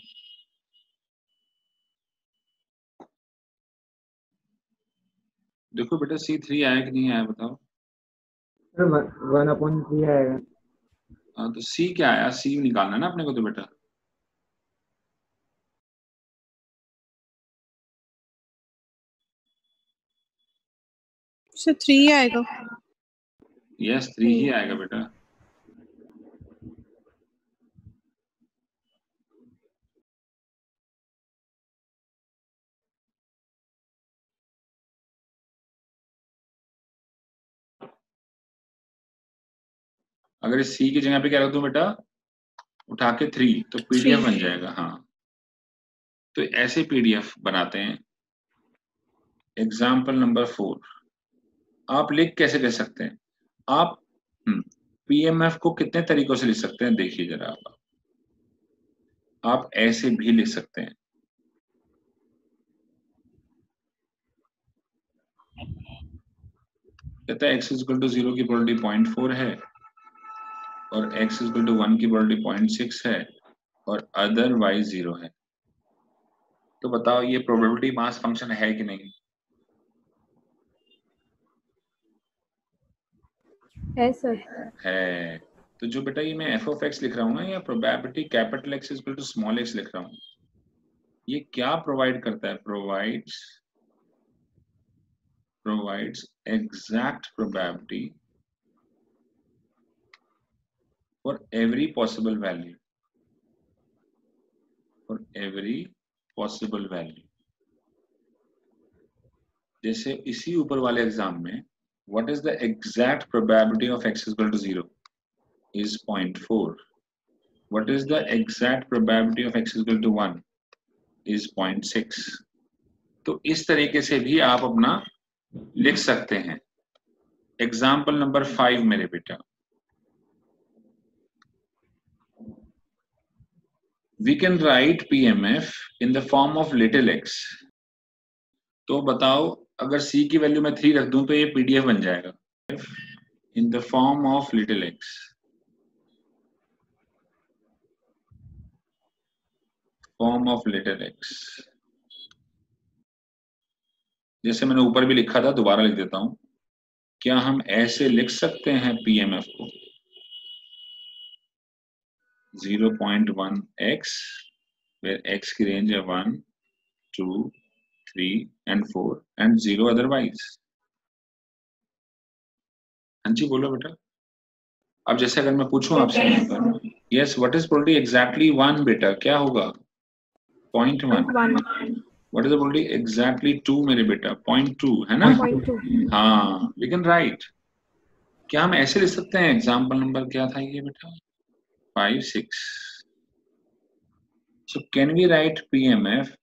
देखो बेटा सी थ्री आया कि नहीं आया बताओ। सर वन अपॉन थ्री आएगा। हाँ, तो सी क्या आया? सी निकालना ना अपने को तो बेटा। सर थ्री आएगा। यस थ्री ही आएगा बेटा। अगर इस सी की जगह पे क्या रख दूं बेटा, उठा के थ्री, तो पीडीएफ बन जाएगा। हाँ, तो ऐसे पीडीएफ बनाते हैं। एग्जाम्पल नंबर फोर आप लिख कैसे दे सकते हैं? आप पीएमएफ को कितने तरीकों से लिख सकते हैं देखिए जरा। आप आप ऐसे भी लिख सकते हैं। कहता है एक्स इक्वल टू जीरो की प्रोबेबिलिटी पॉइंट फोर है और एक्स इक्वल टू वन की प्रोबेबिलिटी पॉइंट सिक्स है और अदरवाइज जीरो है। तो बताओ ये प्रोबेबिलिटी मास फंक्शन है कि नहीं? है सर। है। तो जो बेटा ये मैं एफ ऑफ एक्स लिख रहा हूँ ना, या probability capital X equal to small X लिख रहा हूँ, ये क्या प्रोवाइड करता है? Provides provides exact probability for every possible value for every possible value. जैसे इसी ऊपर वाले एग्जाम में what is the exact probability of x is equal to zero is zero point four. What is the exact probability of x is equal to one is zero point six. तो इस तरीके से भी आप अपना लिख सकते हैं। एग्जाम्पल नंबर फाइव मेरे बेटा, we can write P M F in the form of little x. तो बताओ अगर c की वैल्यू में थ्री रख दूं तो ये पीडीएफ बन जाएगा in the form of little x। Form of little x जैसे मैंने ऊपर भी लिखा था, दोबारा लिख देता हूं। क्या हम ऐसे लिख सकते हैं पीएमएफ को? Zero point one X where x की रेंज है one two three and four and zero otherwise. हाँ जी बोलो बेटा। अब जैसे अगर मैं पूछूं आपसे yes what is probability exactly one, बेटा क्या होगा? Point one. What is the probability exactly two मेरे बेटा? पॉइंट टू है ना? हाँ, वी कैन राइट। क्या हम ऐसे लिख सकते हैं? एग्जाम्पल नंबर क्या था ये बेटा? Five six. So can we write PMF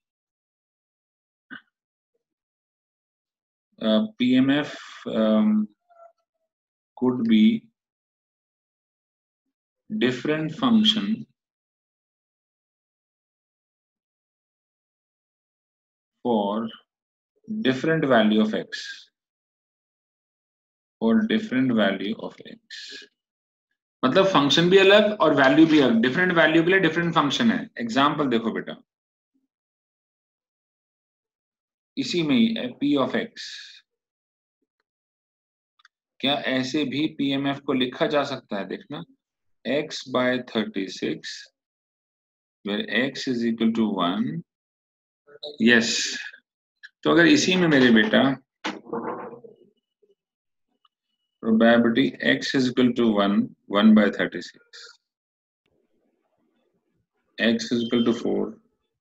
Uh, P M F um, could be different function for different value of x for different value of x। मतलब फंक्शन भी अलग और वैल्यू भी अलग, डिफरेंट वैल्यू के लिए डिफरेंट फंक्शन है। Example देखो बेटा, इसी में ही पी ऑफ एक्स, क्या ऐसे भी पीएमएफ को लिखा जा सकता है? देखना, x बाय thirty six where x is equal to one. Yes, तो अगर इसी में मेरे बेटा probability x is equal to one, one by thirty six, x is equal to four,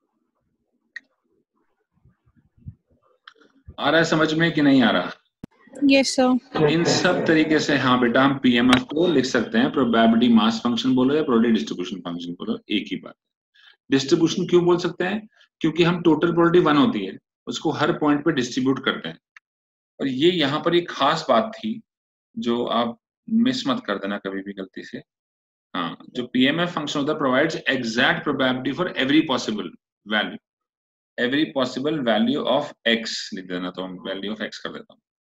आ रहा है समझ में कि नहीं आ रहा? Yes sir. इन सब तरीके से हाँ बेटा हम पीएमएफ को लिख सकते हैं। प्रोबेबिलिटी मास फंक्शन बोलो या प्रोबेबिलिटी डिस्ट्रीब्यूशन फंक्शन बोलो, एक ही बात। डिस्ट्रीब्यूशन क्यों बोल सकते हैं? क्योंकि हम टोटल प्रोबेबिलिटी वन होती है, उसको हर पॉइंट पे डिस्ट्रीब्यूट करते हैं। और ये यहाँ पर एक खास बात थी जो आप मिस मत कर देना कभी भी गलती से। हाँ, जो पीएमएफ फंक्शन होता है provides exact probability for every possible value, every possible value of X लिख देना, तो हम वैल्यू ऑफ एक्स कर देता हूँ,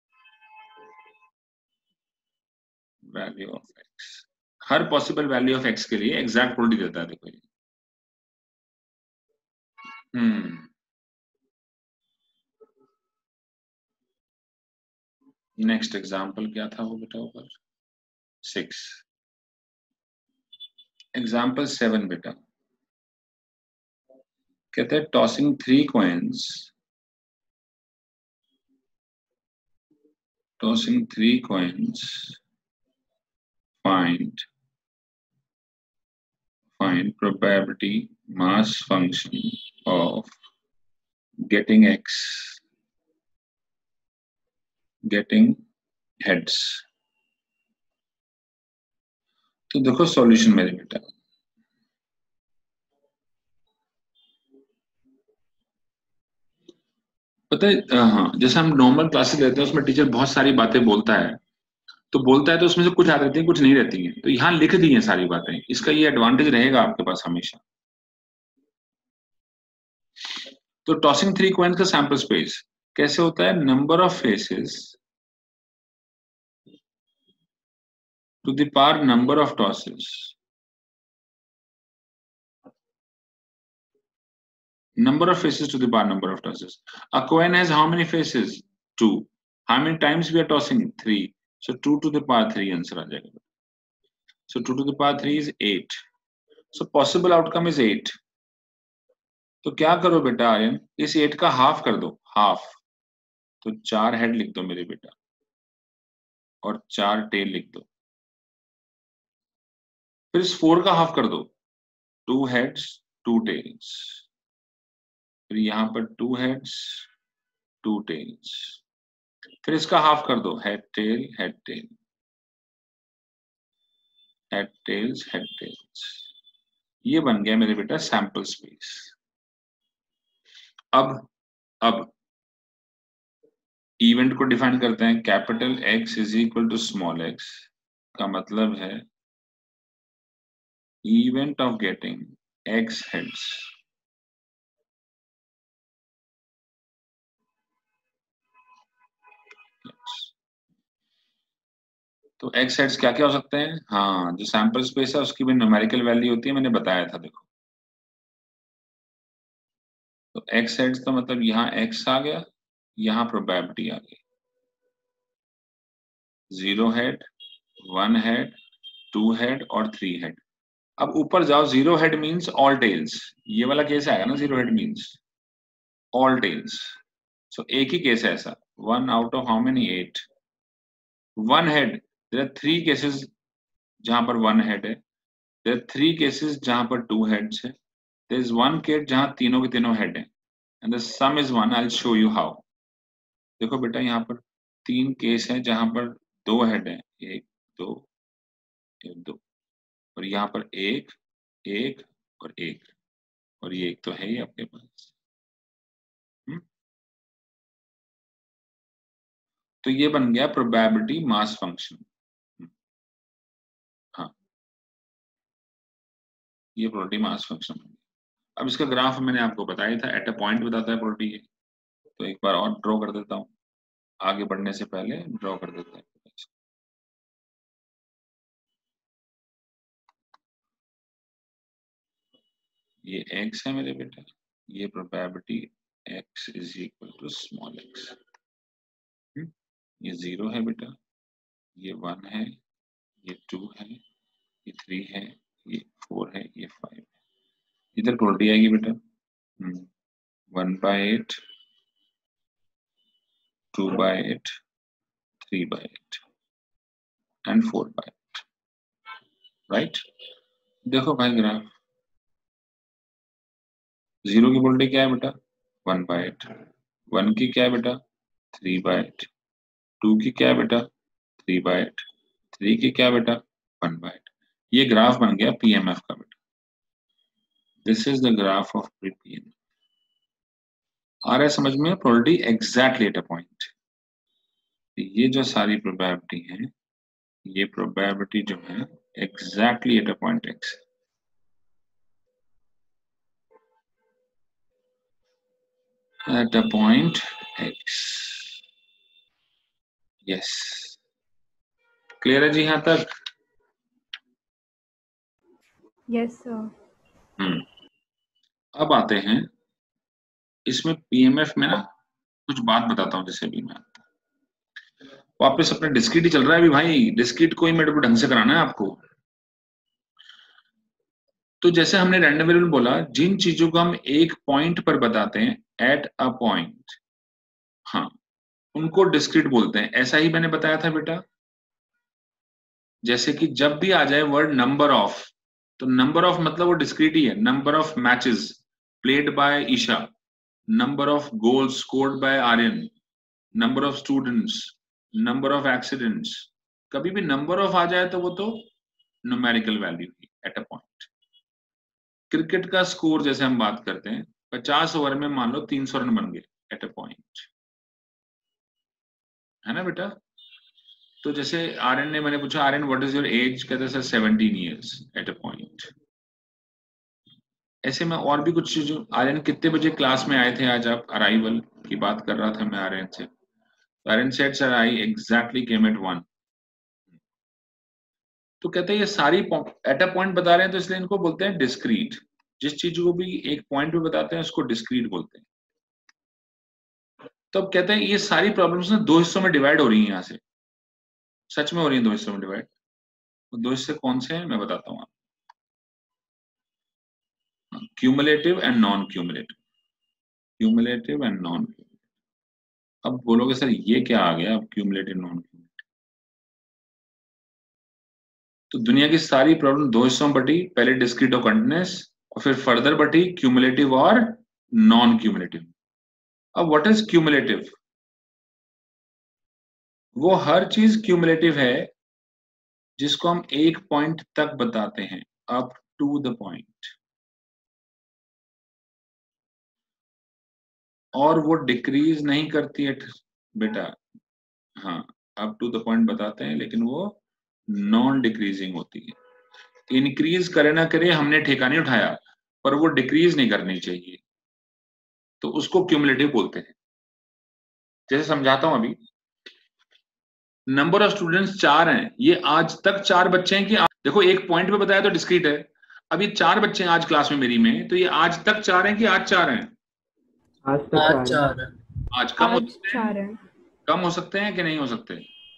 वैल्यू ऑफ एक्स, हर पॉसिबल वैल्यू ऑफ एक्स के लिए एग्जैक्ट प्रोबेबिलिटी देता है। देखो ये हम्म नेक्स्ट एग्जाम्पल क्या था वो बेटा ऊपर, सिक्स। एग्जाम्पल सेवन बेटा कहते हैं tossing three coins, tossing three coins find find probability mass function of getting x, getting heads। तो देखो सॉल्यूशन मेरे बेटा, पता है हाँ, जैसे हम नॉर्मल क्लासेस लेते हैं उसमें टीचर बहुत सारी बातें बोलता है, तो बोलता है तो उसमें से कुछ आ रहती है कुछ नहीं रहती है, तो यहाँ लिख दी है सारी बातें। इसका ये एडवांटेज रहेगा आपके पास हमेशा। तो टॉसिंग थ्री कॉइन्स का सैंपल स्पेस कैसे होता है, number of faces to the power number of tosses, number of faces to the power number of tosses. A coin has how many faces? Two. How many times we are tossing? Three. So two to the power three answer आ जाएगा। So two to the power three is eight. So possible outcome is eight. तो क्या करो बेटा आर्यन, इस eight का half कर दो, हाफ, तो चार हेड लिख दो मेरे बेटा और चार टेल लिख दो। फिर इस फोर का हाफ कर दो, टू हेड्स टू टेल्स, फिर यहां पर टू हेड्स टू टेल्स, फिर इसका हाफ कर दो, head tail head tail, head tails head tails. ये बन गया मेरे बेटा सैंपल स्पेस। अब अब इवेंट को डिफाइन करते हैं, capital x is equal to small X, का मतलब है event of getting X heads. तो एक्स हेड्स क्या क्या हो सकते हैं, हाँ जो सैंपल स्पेस है उसकी भी न्यूमेरिकल वैल्यू होती है, मैंने बताया था देखो। तो एक्स हेड्स का मतलब यहाँ एक्स आ गया, यहाँ प्रोबेबिलिटी आ गई, zero head, one head, two head और थ्री हेड। अब ऊपर जाओ, zero head means all tails, ये वाला केस आएगा ना, zero head means all tails. So एक ही केस है ऐसा, one out of how many, eight. One head, there are three cases जहां पर वन हेड है, देयर आर थ्री केसेस जहां पर टू हेड्स है, देयर इज वन केस जहां तीनों के तीनों हेड है, and the sum is one. I will show you how. देखो बेटा यहाँ पर तीन केस है जहां पर दो हेड है, एक दो एक दो, और यहाँ पर एक एक और एक, और ये एक तो है ही आपके पास। हुँ? तो ये बन गया प्रोबेबिलिटी मास फंक्शन। हाँ, ये प्रोबेबिलिटी मास फंक्शन बन गया। अब इसका ग्राफ मैंने आपको बताया था, एट अ पॉइंट बताता है प्रोबेबिलिटी। तो एक बार और ड्रॉ कर देता हूँ, आगे बढ़ने से पहले ड्रॉ कर देता है। ये x है मेरे बेटा, ये probability x is equal to small x। ये जीरो है बेटा, ये वन है, ये टू है, ये थ्री है, ये फोर है, ये फाइव है। इधर प्रोबेबिलिटी आएगी बेटा one by eight, two by eight, three by eight and four by eight. Right, देखो भाई ग्राफ, जीरो की प्रोबेबिलिटी क्या है बेटा, वन बाय एट, वन की क्या है बेटा, थ्री बाय एट, टू की क्या है बेटा, थ्री बाय एट, थ्री की क्या बेटा, वन बाय एट। ये ग्राफ बन गया पीएमएफ का बेटा। This is the graph of PMF. आ रहा है समझ में, probability exactly at a point. ये जो सारी प्रोबेबिलिटी है ये प्रोबेबिलिटी जो है exactly at a point x, at a point x. Yes, clear है जी यहां तक? Yes sir. हम्म अब आते हैं इसमें पीएमएफ में ना कुछ बात बताता हूं। जैसे भी मैं वापस अपने डिस्क्रीट ही चल रहा है अभी भाई, डिस्क्रीट को ही मेरे को ढंग से कराना है आपको। तो जैसे हमने रैंडम वेरिएबल बोला, जिन चीजों को हम एक पॉइंट पर बताते हैं, एट अ पॉइंट, हाँ, उनको डिस्क्रीट बोलते हैं। ऐसा ही मैंने बताया था बेटा। जैसे कि जब भी आ जाए वर्ड नंबर ऑफ, तो नंबर ऑफ मतलब वो डिस्क्रीट ही है। Number of matches played by Isha, number of goals scored by Aryan, number of students, number of accidents, कभी भी नंबर ऑफ आ जाए तो वो तो numerical value at a point. Cricket का स्कोर जैसे हम बात करते हैं, पचास ओवर में मान लो तीन सौ रन बन गए एट अ पॉइंट, है ना बेटा? तो जैसे आर्यन ने, मैंने पूछा Aryan what is your age, कहते sir seventeen years at a point. ऐसे में और भी कुछ चीजों, आर्यन कितने बजे क्लास में आए थे आज आप, अराइवल की बात कर रहा था मैं आर्यन से। Aryan said sir I exactly came at one. तो कहते हैं ये सारी एट अ पॉइंट बता रहे हैं, तो इसलिए इनको बोलते हैं डिस्क्रीट। जिस चीज को भी एक पॉइंट पे बताते हैं उसको डिस्क्रीट बोलते हैं। तो अब कहते हैं ये सारी प्रॉब्लम्स ना दो हिस्सों में डिवाइड हो रही हैं। यहाँ से सच में हो रही है दो हिस्सों में डिवाइड। तो दो हिस्से कौन से हैं मैं बताता हूँ आपको, cumulative and non cumulative. Cumulative and non cumulative. अब बोलोगे सर ये क्या आ गया अब, क्यूमुलेटिव नॉन क्यूमुलेटिव? तो दुनिया की सारी प्रॉब्लम दो हिस्सों में बटी, पहले डिस्क्रीट और कंटिन्यूअस, और फिर फर्दर बटी क्यूमुलेटिव और नॉन क्यूमुलेटिव। अब व्हाट इज क्यूमुलेटिव? वो हर चीज क्यूमुलेटिव है जिसको हम एक पॉइंट तक बताते हैं, अप टू द पॉइंट, और वो डिक्रीज नहीं करती है बेटा। हाँ, अप टू द पॉइंट बताते हैं लेकिन वो नॉन डिक्रीजिंग होती है। इंक्रीज करे ना करे हमने ठेका नहीं उठाया, पर वो डिक्रीज नहीं करनी चाहिए, तो उसको क्यूमुलेटिव बोलते हैं। जैसे समझाता हूं अभी, नंबर ऑफ स्टूडेंट्स चार हैं, ये आज तक चार बच्चे हैं कि आज, देखो एक पॉइंट पे बताया तो डिस्क्रीट है। अब ये चार बच्चे हैं आज क्लास में मेरी में, तो ये आज तक चार हैं कि आज चार हैं? आज तक आज चार चार है। है। आज कम हो आज सकते हैं, चार है। कम हो सकते हैं कि नहीं हो सकते?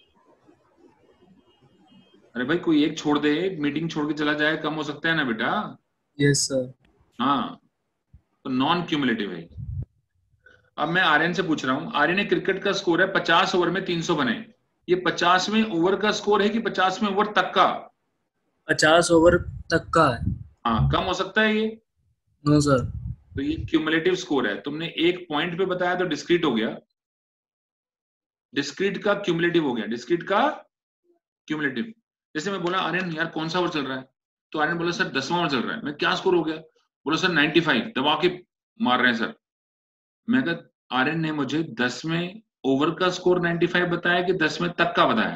अरे भाई कोई एक छोड़ दे, मीटिंग छोड़ के चला जाए, कम हो सकता है ना बेटा? Yes sir. हाँ, तो नॉन क्यूमुलेटिव है। अब मैं आर्यन से पूछ रहा हूँ, आर्यन ने क्रिकेट का स्कोर है पचास ओवर में तीन सौ बने, ये पचासवें ओवर का स्कोर है कि पचासवें ओवर तक का? पचास ओवर तक का है। हाँ, कम हो सकता है ये? No sir. तो ये क्यूमुलेटिव स्कोर है। तुमने एक पॉइंट पे बताया तो डिस्क्रीट हो गया, डिस्क्रीट का क्यूमुलेटिव हो गया, डिस्क्रीट का क्यूमुलेटिव। जैसे मैं बोला आर्यन यार कौन सा ओवर चल रहा है, तो आर्यन बोला सर दसवां ओवर चल रहा है। मैं क्या स्कोर हो गया? बोला सर नाइन्टी फाइव, दबा के मार रहे हैं सर। मैं कहा आर्यन ने मुझे दसवें ओवर का स्कोर पचानवे बताया कि दसवें तक का बताया?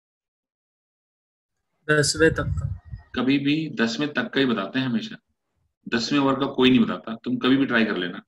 दसवें तक का। कभी भी दसवें तक का ही बताते हैं हमेशा, दसवें ओवर का कोई नहीं बताता, तुम कभी भी ट्राई कर लेना।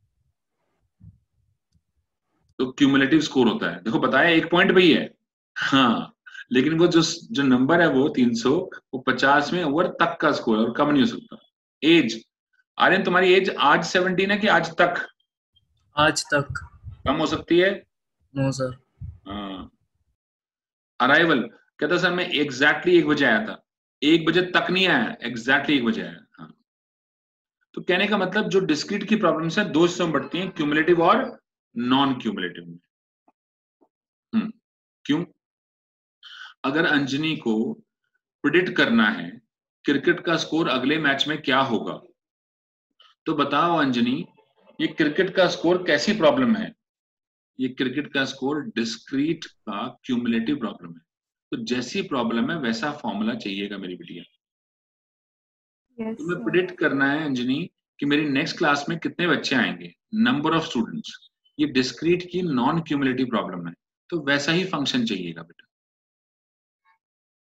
तो क्यूमुलेटिव स्कोर होता है, देखो बताया एक पॉइंट पे ही है, हाँ, लेकिन वो जो जो नंबर है वो तीन सौ, वो पचासवें ओवर तक का स्कोर है और कम नहीं हो सकता। एज, आर्यन तुम्हारी एज आज सेवनटीन है कि आज तक? आज तक। कम हो सकती है? No sir. हाँ। अराइवल, कहता सर मैं एग्जैक्टली एक बजे आया था, एक बजे तक नहीं आया, एग्जैक्टली एक बजे आया। हाँ, तो कहने का मतलब जो डिस्क्रीट की प्रॉब्लम्स है दो हिस्सों में बढ़ती हैं, क्यूमुलेटिव और नॉन क्यूमुलेटिव में। हम्म क्यों? अगर अंजनी को प्रिडिक्ट करना है क्रिकेट का स्कोर अगले मैच में क्या होगा, तो बताओ अंजनी ये क्रिकेट का स्कोर कैसी प्रॉब्लम है? ये क्रिकेट का स्कोर डिस्क्रीट का क्यूमुलेटिव प्रॉब्लम है। तो जैसी प्रॉब्लम है वैसा फॉर्मूला चाहिएगा मेरी बिटिया। yes, तुम्हें प्रिडिक्ट करना है अंजनी कि मेरी नेक्स्ट क्लास में कितने बच्चे आएंगे, नंबर ऑफ स्टूडेंट्स, ये डिस्क्रीट की नॉन क्यूमुलेटिव प्रॉब्लम है, तो वैसा ही फंक्शन चाहिएगा बेटा।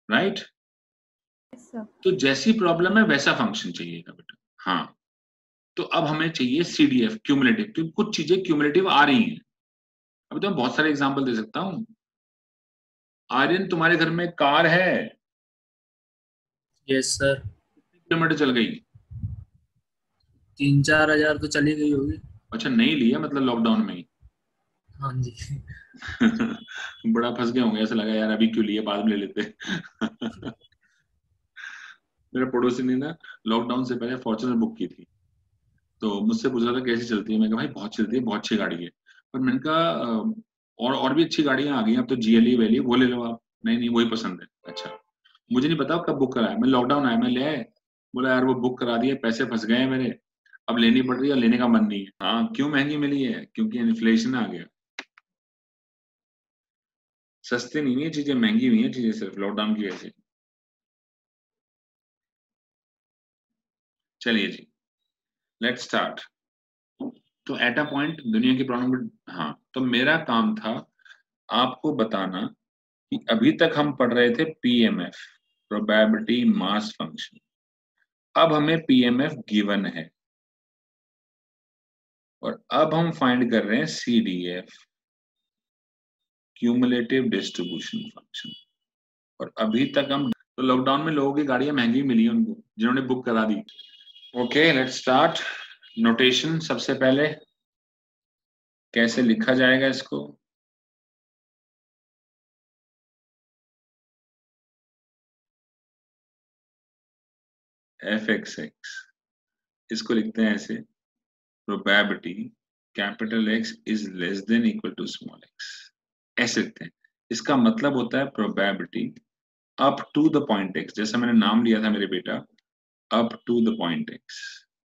राइट? Yes, sir. तो जैसी प्रॉब्लम है वैसा फंक्शन चाहिएगा बेटा। हाँ, तो अब हमें चाहिए सी डी एफ क्यूमुलेटिव, क्योंकि कुछ चीजें क्यूमुलेटिव आ रही हैं। अभी तो मैं बहुत सारे एग्जांपल दे सकता हूँ। आर्यन, तुम्हारे घर में कार है? Yes sir. कितने किलोमीटर चल गई? तीन चार हजार तो चली गई होगी। अच्छा, नहीं लिया मतलब लॉकडाउन में ही? हाँ जी। बड़ा फंस गए होंगे, ऐसा लगा यार अभी क्यों लिए, बाद में ले लेते। मेरे पड़ोसी ने ना लॉकडाउन से पहले फॉर्च्यूनर बुक की थी, तो मुझसे पूछ रहा था कैसी चलती है। मैं कहा भाई बहुत चलती है, बहुत अच्छी गाड़ी है। पर मैंने कहा अ, और और भी अच्छी गाड़ियां आ गई हैं अब तो, जीएलई वैली वो ले लो आप। नहीं नहीं वही पसंद है। अच्छा, मुझे नहीं पता कब बुक कराया, मैं लॉकडाउन आया मैं ले आए। बोला यार वो बुक करा दिए, पैसे फंस गए हैं मेरे, अब लेनी पड़ रही है, लेने का मन नहीं है। हाँ, क्यों महंगी मिली है? क्योंकि इन्फ्लेशन आ गया। सस्ती नहीं है चीजें, महंगी हुई है चीजें सिर्फ लॉकडाउन की वजह से। चलिए जी, लेट्स स्टार्ट। तो एट अ पॉइंट दुनिया की प्रॉब्लम, हाँ, तो मेरा काम था आपको बताना कि अभी तक हम पढ़ रहे थे पीएमएफ, प्रोबेबिलिटी मास फंक्शन। अब हमें पीएमएफ गिवन है और अब हम फाइंड कर रहे हैं सीडीएफ, क्यूमुलेटिव डिस्ट्रीब्यूशन फंक्शन। और अभी तक हम, तो लॉकडाउन में लोगों की गाड़ियां महंगी मिली उनको जिन्होंने बुक करा दी। Okay, let's start. नोटेशन सबसे पहले कैसे लिखा जाएगा इसको? एफ एक्स एक्स, इसको लिखते हैं ऐसे, probability capital x is less than equal to small x, ऐसे लिखते हैं। इसका मतलब होता है probability up to the point x, जैसा मैंने नाम लिया था मेरे बेटा, up to the point x.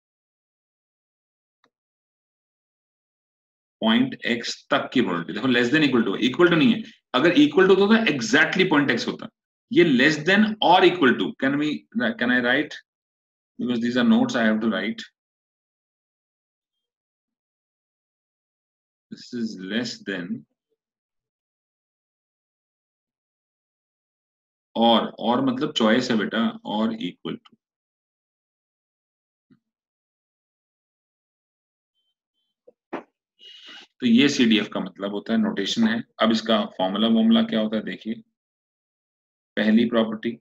Point x तक की प्रोबेबिलिटी देखो, less than equal to, equal to नहीं है। अगर इक्वल टू होता तो एग्जैक्टली पॉइंट एक्स होता, ये लेस देन और equal to. Can we, can I write, because these are notes I have to write. This is less than और, और मतलब चॉइस है बेटा, और इक्वल टू। तो ये सीडीएफ का मतलब होता है, नोटेशन है। अब इसका फॉर्मूला फॉर्मूला क्या होता है देखिए। पहली property,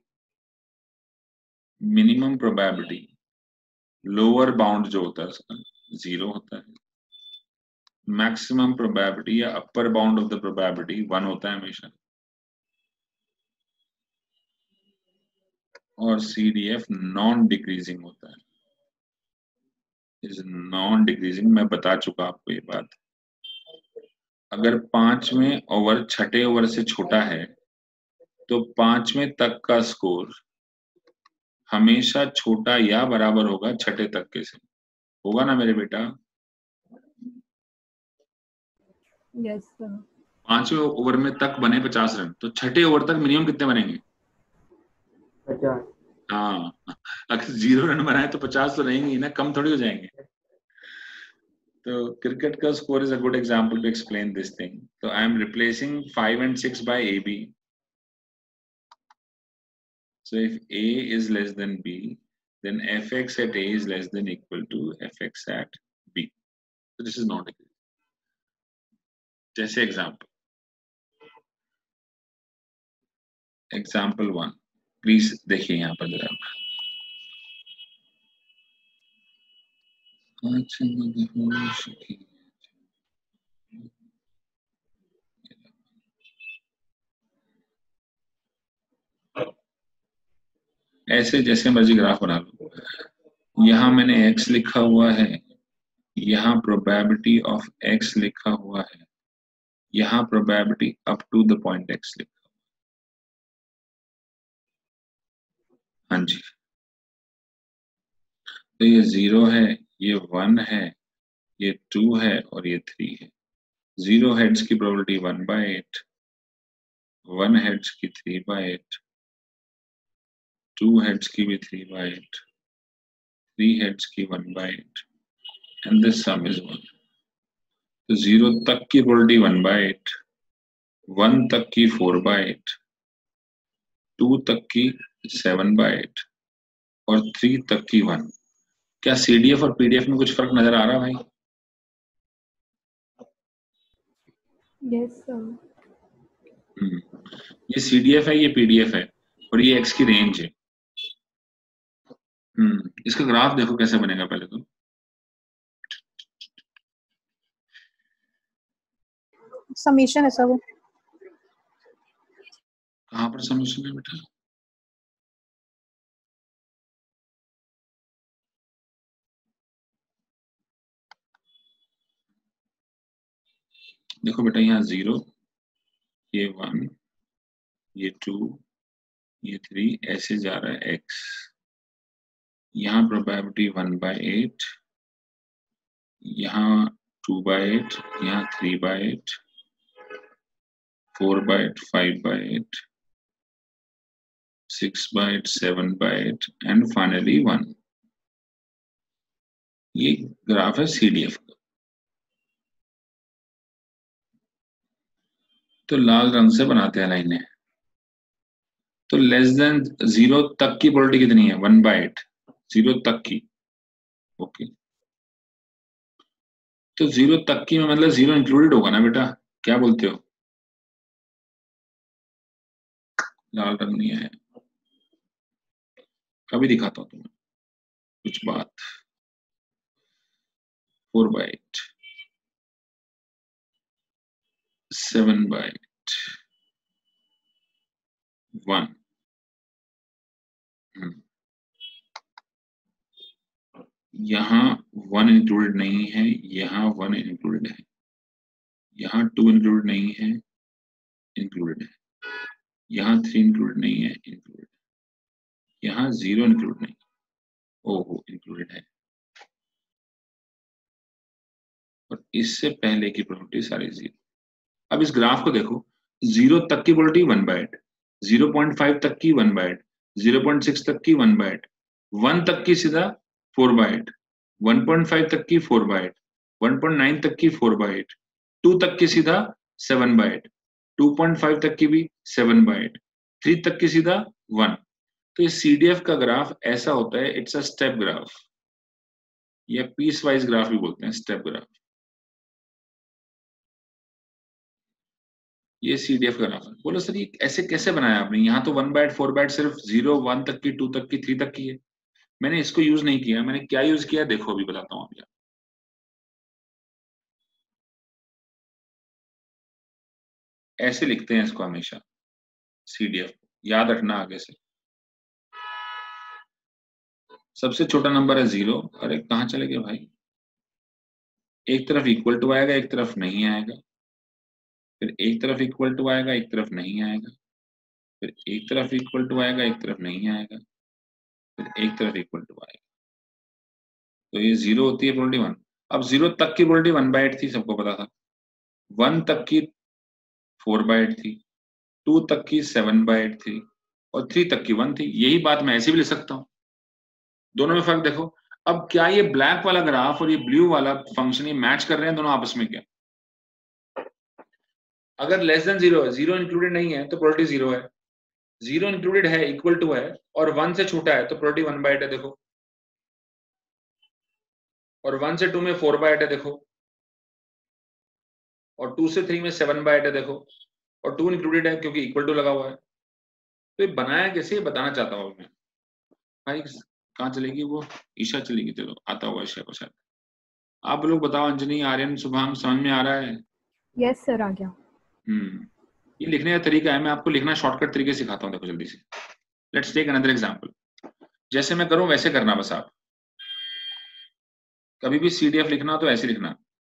minimum probability, lower bound जो होता है उसका जीरो होता है। मैक्सिमम प्रोबेबिलिटी या upper bound of the probability one होता है हमेशा। और सीडीएफ नॉन डिक्रीजिंग होता है, इज नॉन डिक्रीजिंग। मैं बता चुका आपको ये बात। अगर पांचवें ओवर छठे ओवर से छोटा है तो पांचवें तक का स्कोर हमेशा छोटा या बराबर होगा छठे तक के से। होगा ना मेरे बेटा? Yes, sir. पांचवें ओवर में तक बने पचास रन, तो छठे ओवर तक मिनिमम कितने बनेंगे? पचास। हाँ, अगर जीरो रन बनाए तो पचास तो रहेंगे ही ना, कम थोड़ी हो जाएंगे। तो क्रिकेट का score is a good example to explain this thing. तो I am replacing five and six by A B. So if A is less than B, then fx at A is less than equal to fx at B. So this is not a case. जैसे example, example one, please देखिए यहाँ पर जरा। ऐसे जैसे मर्जी graph बना लो। यहाँ मैंने x लिखा हुआ है, यहाँ प्रोबेबिलिटी ऑफ x लिखा हुआ है, यहाँ probability up to the point x लिखा हुआ है। हाँ जी, तो ये जीरो है, ये वन है, ये टू है और ये थ्री है। जीरो हेड्स की probability one by eight, one heads की three by eight, two heads की भी three by eight, three heads की one by eight, and this sum is one. तो जीरो तक की probability one by eight, one तक की फोर बाय एट, टू तक की सेवन बाय एट और थ्री तक की वन। क्या सीडीएफ और पीडीएफ में कुछ फर्क नजर आ रहा है भाई? Yes sir. हम्म, ये सीडीएफ है, ये पीडीएफ है, और ये एक्स की रेंज है। हम्म, इसका ग्राफ देखो कैसे बनेगा। पहले तो समीशन है सर वो। कहाँ पर समीशन है बेटा? देखो बेटा, यहाँ जीरो, ये वन, ये टू, ये थ्री, ऐसे जा रहा है एक्स। यहाँ प्रोबेबिलिटी वन बाय एट, यहाँ टू बाय एट, यहाँ three by eight, four by eight, five by eight, six by eight, seven by eight and finally one. ये ग्राफ है सीडीएफ का। तो लाल रंग से बनाते हैं लाइनें। तो लेस देन जीरो तक की प्रोबेबिलिटी कितनी है? वन बाय एट, जीरो तक की। ओके, तो जीरो तक की में मतलब जीरो इंक्लूडेड होगा ना बेटा? क्या बोलते हो? लाल रंग नहीं है, कभी दिखाता हूं तुम्हें कुछ बात। Four by eight, seven by eight, one. यहाँ वन इंक्लूडेड नहीं है, यहाँ वन इंक्लूडेड है, यहाँ टू इंक्लूडेड नहीं है, इंक्लूडेड है, यहाँ थ्री इंक्लूडेड नहीं है, इंक्लूडेड, यहाँ जीरो इंक्लूड नहीं, ओहो इंक्लूडेड है। और इससे पहले की प्रोबेबिलिटी सारी जीरो। अब इस ग्राफ को देखो, जीरो तक की probability one by eight, zero point five तक की one by eight, zero point six तक की वन बाय एट, वन तक की सीधा four by eight, one point five तक की four by eight, one point nine तक की फोर बाय एट, टू तक की सीधा seven by eight, two point five तक की भी सेवन बाय एट, थ्री तक की सीधा वन। तो ये सीडीएफ का ग्राफ ऐसा होता है, इट्स अ स्टेप ग्राफ या पीस वाइज ग्राफ भी बोलते हैं, स्टेप ग्राफ। ये सीडीएफ का ग्राफ है। बोलो सर ये ऐसे कैसे बनाया आपने? यहाँ तो one by eight, four by eight सिर्फ जीरो, वन तक की, टू तक की, थ्री तक की है। मैंने इसको यूज नहीं किया। मैंने क्या यूज किया देखो, अभी बताता हूँ आपको। ऐसे लिखते हैं इसको हमेशा, सीडीएफ याद रखना आगे से। सबसे छोटा नंबर है जीरो। अरे कहाँ चले गए भाई? एक तरफ इक्वल टू आएगा, एक तरफ नहीं आएगा, फिर एक तरफ इक्वल टू आएगा, एक तरफ नहीं आएगा, फिर एक तरफ इक्वल टू आएगा, एक तरफ नहीं आएगा, फिर एक तरफ इक्वल टू आएगा। तो ये जीरो होती है प्रोबेबिलिटी वन। अब जीरो तक की प्रोबेबिलिटी वन बाय एट थी, सबको पता था। वन तक की फोर बाय एट थी, टू तक की सेवन बाय एट थी, और थ्री तक की वन थी। यही बात मैं ऐसे भी लिख सकता हूँ। दोनों में फर्क देखो। अब क्या ये ब्लैक वाला ग्राफ और ये ब्लू वाला फंक्शन ये मैच कर रहे हैं दोनों आपस में? क्या अगर लेस देन जीरो है, जीरो इंक्लूडेड नहीं है तो प्रोबेबिलिटी जीरो है, जीरो इंक्लूडेड है, इक्वल टू है, और वन से छोटा है तो प्रोबेबिलिटी वन बाय एट है देखो, और वन से टू में फोर बाय एट है देखो, और टू से थ्री में सेवन बाय एट है देखो, और टू इंक्लूडेड है क्योंकि इक्वल टू लगा हुआ है। तो ये बनाया कैसे, ये बताना चाहता हूँ मैं भाई। कहाँ चलेगी वो? ईशा चलेगी। चलो आता हुआ ईशा को शायद। आप लोग बताओ, अंजनी, आर्यन, शुभांग, समझ में आ रहा है? यस सर, आ गया। हम्म, ये लिखने का तरीका है। मैं आपको लिखना शॉर्टकट तरीके सिखाता हूँ। देखो जल्दी से, लेट्स टेक अनदर एग्जांपल। जैसे मैं करूं वैसे करना बस। आप कभी भी सीडीएफ लिखना हो तो ऐसे लिखना।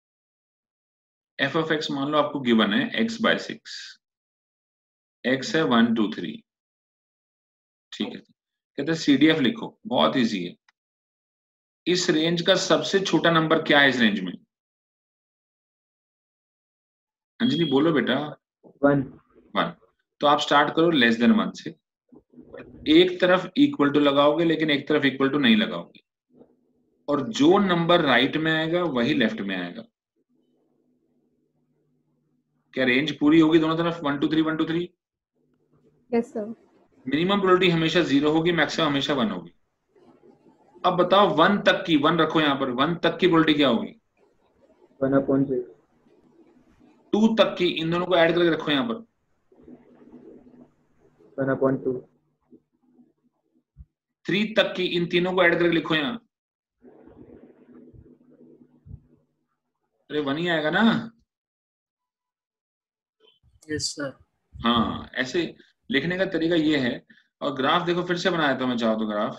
एफ ऑफ एक्स मान लो आपको गिवन है एक्स बाय सिक्स, एक्स है वन टू थ्री, ठीक है। कहते हैं सीडीएफ लिखो, बहुत इजी है। इस रेंज का सबसे छोटा नंबर क्या है इस रेंज में? अंजनी बोलो बेटा। वन। वन। तो आप स्टार्ट करो लेस देन वन से। एक तरफ इक्वल टू लगाओगे लेकिन एक तरफ इक्वल टू नहीं लगाओगे, और जो नंबर राइट में आएगा वही लेफ्ट में आएगा। क्या रेंज पूरी होगी दोनों तरफ? One two three, one two three. Yes sir. Minimum probability हमेशा जीरो होगी, मैक्सिमम हमेशा वन होगी। अब बताओ वन तक की, वन रखो यहाँ पर, वन तक की प्रोबेबिलिटी क्या होगी? One upon six. टू तक की, इन दोनों को ऐड करके रखो यहाँ पर, वन अपॉन टू। थ्री तक की, इन तीनों को ऐड करके लिखो यहाँ। अरे वन ही आएगा ना? Yes sir. हाँ, ऐसे लिखने का तरीका ये है। और ग्राफ देखो, फिर से बनाया था मैं, चाहो तो ग्राफ,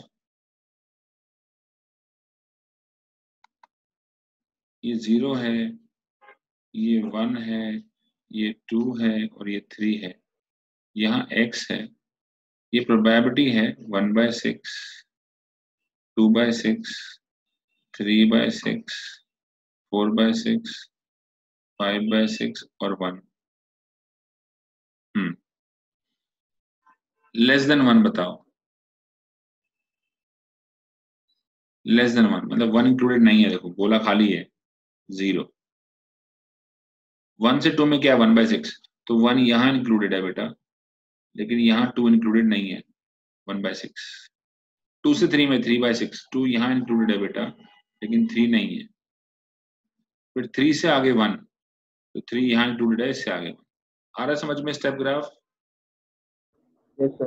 ये जीरो है, ये वन है, ये टू है और ये थ्री है, यहाँ एक्स है, ये प्रोबेबिलिटी है one by six, two by six, three by six, four by six, five by six और one. Hmm less than one बताओ। लेस देन वन मतलब वन इंक्लूडेड नहीं है, देखो गोला खाली है, जीरो। वन से टू में क्या है? वन बाय सिक्स, तो वन यहाँ इंक्लूडेड है बेटा, लेकिन यहाँ टू इंक्लूडेड नहीं है, वन बाय सिक्स। टू से थ्री में थ्री बाय सिक्स, टू यहाँ इंक्लूडेड है बेटा, लेकिन थ्री नहीं है। फिर थ्री से आगे वन, तो थ्री यहाँ इंक्लूडेड है, इससे आगे वन। आ रहा है समझ में स्टेप ग्राफ? Yes sir.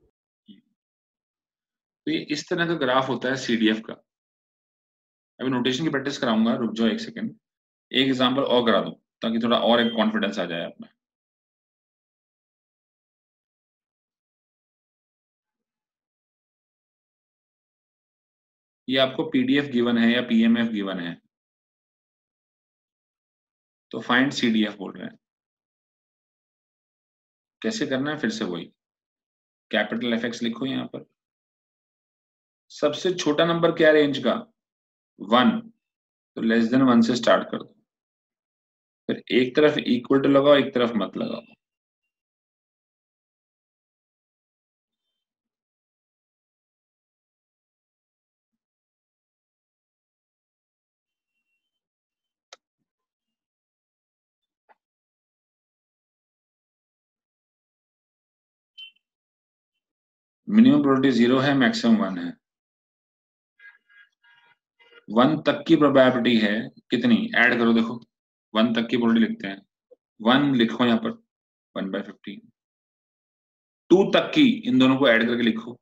तो ये इस तरह का ग्राफ होता है सीडीएफ का। अभी नोटेशन की प्रैक्टिस कराऊंगा, रुक जाओ एक सेकंड, एक एग्जांपल और करा दूं ताकि थोड़ा और एक कॉन्फिडेंस आ जाए अपना। ये आपको पीडीएफ गिवन है या पीएमएफ गिवन है, तो फाइंड सीडीएफ बोल रहे हैं। कैसे करना है? फिर से वही, कैपिटल एफ एक्स लिखो यहाँ पर। सबसे छोटा नंबर क्या रेंज का? वन, तो लेस देन वन से स्टार्ट कर दो। फिर एक तरफ इक्वल टू लगाओ, एक तरफ मत लगाओ। मिनिमम प्रोबेबिलिटी जीरो है, मैक्सिमम वन है। वन तक की प्रोबेबिलिटी है कितनी? ऐड करो, देखो वन तक की प्रोबेबिलिटी लिखते हैं, वन लिखो यहाँ पर, वन बाय फिफ्टीन। टू तक की, इन दोनों को ऐड करके लिखो।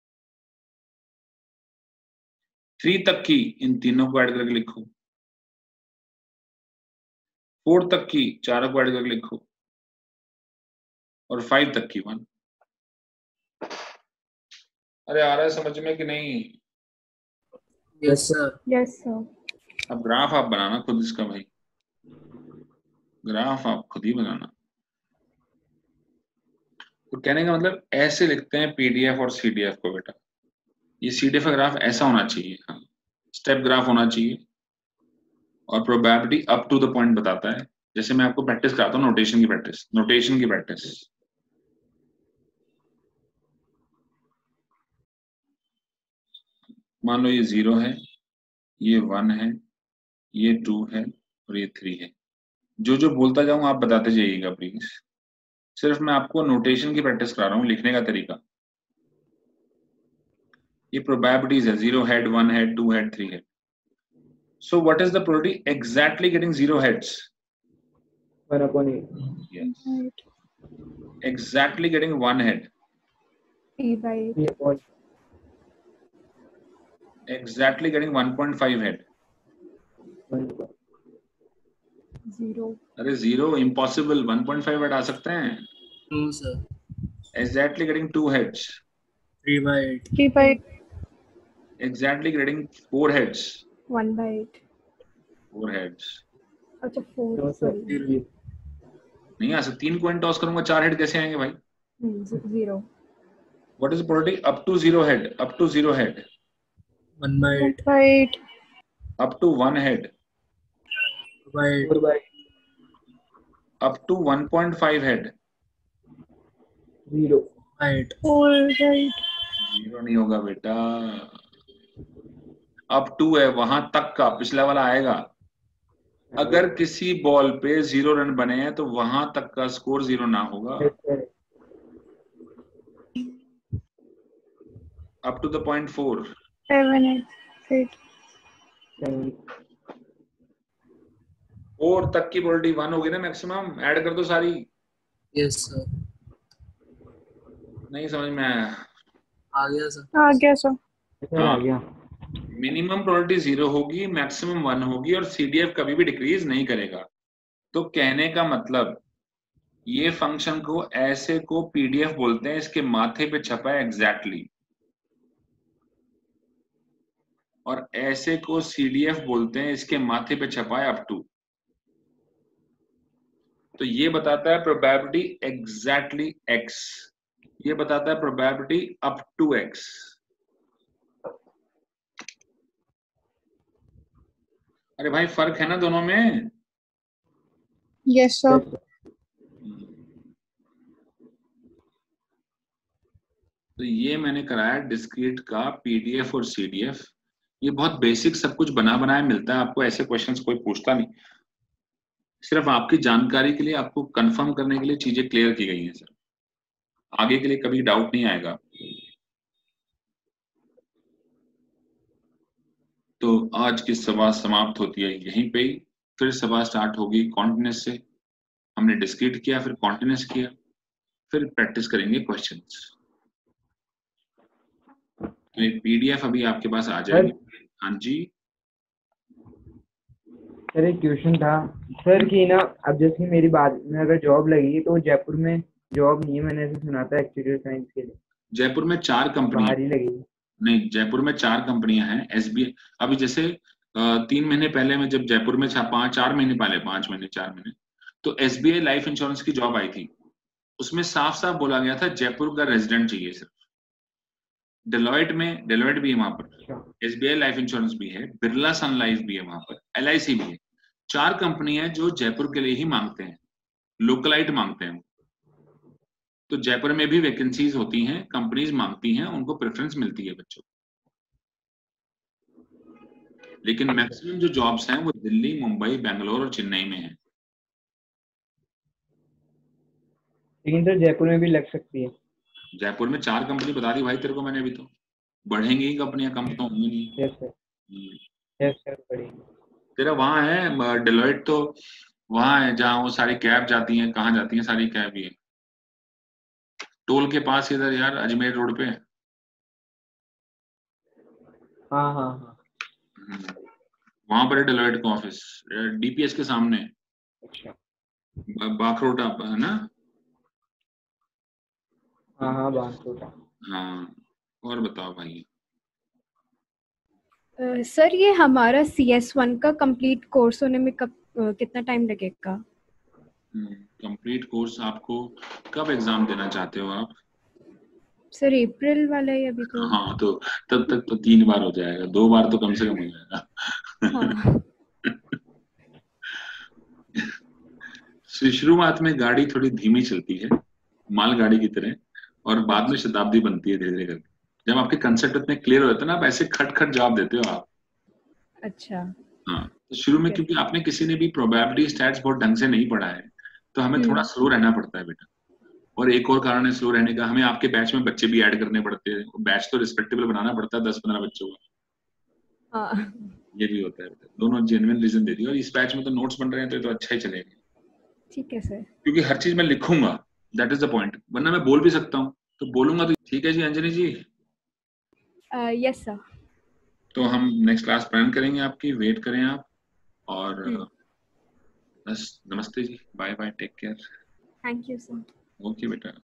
थ्री तक की, इन तीनों को ऐड करके लिखो। फोर तक की, चारों को ऐड करके लिखो। और फाइव तक की वन। अरे आ रहा है समझ में कि नहीं? Yes sir. Yes sir. अब ग्राफ आप बनाना खुद इसका भाई, ग्राफ आप खुद ही बनाना। तो कहने का मतलब ऐसे लिखते हैं पीडीएफ और सीडीएफ को बेटा। ये सीडीएफ का ग्राफ ऐसा होना चाहिए, हाँ, स्टेप ग्राफ होना चाहिए, और probability up to the point बताता है। जैसे मैं आपको प्रैक्टिस कराता हूँ, नोटेशन की प्रैक्टिस, नोटेशन की प्रैक्टिस। मान लो ये जीरो है, ये वन है, ये टू है और ये थ्री है। जो जो बोलता जाऊं आप बताते जाइएगा प्लीज। सिर्फ मैं आपको नोटेशन की प्रैक्टिस करा रहा हूँ, लिखने का तरीका। ये प्रोबेबिलिटीज है, zero head, one head, two head, three head. So what is the probability exactly getting zero heads? One upon eight. Yes. Exactly getting one head. E by three upon Exactly getting one point five head. One. zero. अरे zero impossible, one point five head आ सकते हैं। No sir. Exactly getting two heads. Three by eight. three by eight. Exactly getting four heads. one by eight. Four heads. अच्छा four. No sir. sorry. Zero. नहीं आ सकते, तीन coin toss करूंगा, चार head कैसे आएंगे भाई? Hmm, z- zero. What is the probability up to zero head? Up to zero head. One by one eight. by eight. Up to one head. Two by eight. Four by Up to one point five head. Zero. बाय एट। four by eight. Zero नहीं होगा बेटा। अब to है, वहां तक का पिछला वाला आएगा। अगर किसी बॉल पे जीरो रन बने हैं तो वहां तक का स्कोर जीरो ना होगा। Yes sir. Up to the point four seven eight eight seven four तक की प्रोबेबिलिटी वन होगी ना मैक्सिमम। ऐड कर दो सारी। यस सर, नहीं समझ में आया। आ गया सर। आ गया सर। सर आ गया। मिनिमम प्रोबेबिलिटी जीरो होगी, मैक्सिमम वन होगी, और सीडीएफ कभी भी डिक्रीज नहीं करेगा। तो कहने का मतलब ये फंक्शन को ऐसे को पीडीएफ बोलते हैं, इसके माथे पे छपा है एग्जैक्टली, और ऐसे को सीडीएफ बोलते हैं, इसके माथे पे छपा है अप टू। तो ये बताता है प्रोबेबिलिटी एग्जैक्टली एक्स, ये बताता है प्रोबेबिलिटी अप टू एक्स। अरे भाई फर्क है ना दोनों में। Yes sir. तो ये मैंने कराया डिस्क्रीट का पीडीएफ और सीडीएफ। ये बहुत बेसिक सब कुछ बना बनाया मिलता है आपको, ऐसे क्वेश्चंस कोई पूछता नहीं। सिर्फ आपकी जानकारी के लिए, आपको कंफर्म करने के लिए चीजें क्लियर की गई हैं सर। आगे के लिए कभी डाउट नहीं आएगा। तो आज की सभा समाप्त होती है यहीं पे ही। फिर सभा स्टार्ट होगी कॉन्टिन्यूस से। हमने डिस्क्रीट किया, फिर कॉन्टिन्यूस किया, फिर प्रैक्टिस करेंगे क्वेश्चंस। तो एक पीडीएफ अभी आपके पास आ जाएगी। हाँ जी सर एक क्वेश्चन था सर कि ना, अब जैसे मेरी बात में अगर जॉब लगी तो जयपुर में जॉब नहीं है, मैंने ऐसे सुना था एक्चुअल साइंस के लिए। जयपुर में चार कंपनी बाहर ही लगी। नहीं, जयपुर में चार कंपनियां हैं। एसबीआई अभी जैसे तीन महीने पहले में जब जयपुर में पांच चार महीने पहले पांच महीने चार महीने तो एसबीआई लाइफ इंश्योरेंस की जॉब आई थी। उसमें साफ साफ बोला गया था जयपुर का रेजिडेंट चाहिए सिर्फ। डेलॉयट में डेलॉयट भी है वहां पर, एसबीआई लाइफ इंश्योरेंस भी है, बिरला सन लाइफ भी है वहां पर, एलआईसी भी है। चार कंपनी है जो जयपुर के लिए ही मांगते हैं, लोकलाइट मांगते हैं। तो जयपुर में भी वैकेंसीज होती हैं, कंपनीज मांगती हैं, उनको प्रेफरेंस मिलती है बच्चों। लेकिन मैक्सिमम जो जॉब्स हैं वो दिल्ली, मुंबई, बेंगलोर और चेन्नई में है। लेकिन सर जयपुर में भी लग सकती है। जयपुर में चार कंपनी बता दी भाई तेरे को मैंने। अभी तो बढ़ेंगी ही कंपनियां, कम तो होंगी नहीं। यस सर, यस सर बढ़ेगी। तेरा वहां है डेलॉयट, तो वहां है जहाँ वो सारी कैब जाती हैं। कहाँ जाती हैं सारी कैब? ये टोल के पास इधर यार, अजमेर रोड पे। हाँ हाँ हाँ वहां पर है डेलॉयट का ऑफिस, डीपीएस के सामने। अच्छा। बाखरोटा है ना? हाँ हाँ बाखरोटा। हाँ, और बताओ भाई। सर uh, ये हमारा सी एस वन का कंप्लीट कोर्स होने में कब uh, कितना टाइम लगेगा? कंप्लीट कोर्स आपको कब एग्जाम देना चाहते हो आप? सर अप्रैल वाला ही अभी तो। हाँ, तो तब तक तो तीन बार हो जाएगा, दो बार तो कम से कम हो जाएगा। हाँ। शुरुआत में गाड़ी थोड़ी धीमी चलती है, मालगाड़ी की तरह, और बाद में शताब्दी बनती है धीरे धीरे करके। जब आपके कंसेप्ट इतने क्लियर हो जाते हैं ना, आप ऐसे खट खट जवाब देते हो आप। अच्छा। हाँ, तो शुरू में क्योंकि आपने किसी ने भी प्रोबेबिलिटी स्टैट्स बहुत ढंग से नहीं पढ़ा है, तो हमें थोड़ा स्लो रहना पड़ता है बेटा। और एक और कारण है स्लो रहने का, हमें आपके बैच में बच्चे भी ऐड करने पड़ते हैं। बैच तो रिस्पेक्टेबल बनाना पड़ता है, दस पंद्रह बच्चों का। हाँ। ये भी होता है बेटा, दोनों जेन्युइन रीजन दे दिए। और इस बैच में तो नोट्स बन रहे हैं तो, तो अच्छा ही चलेगा। ठीक है सर। क्योंकि हर चीज मैं लिखूंगा, दैट इज द पॉइंट। वरना मैं बोल भी सकता हूँ, तो बोलूंगा तो ठीक है जी। Anjani ji, yes sir. तो हम नेक्स्ट क्लास प्लान करेंगे आपकी, वेट करें आप। और बस नमस्ते जी, bye bye, take care. Thank you sir. Okay बेटा।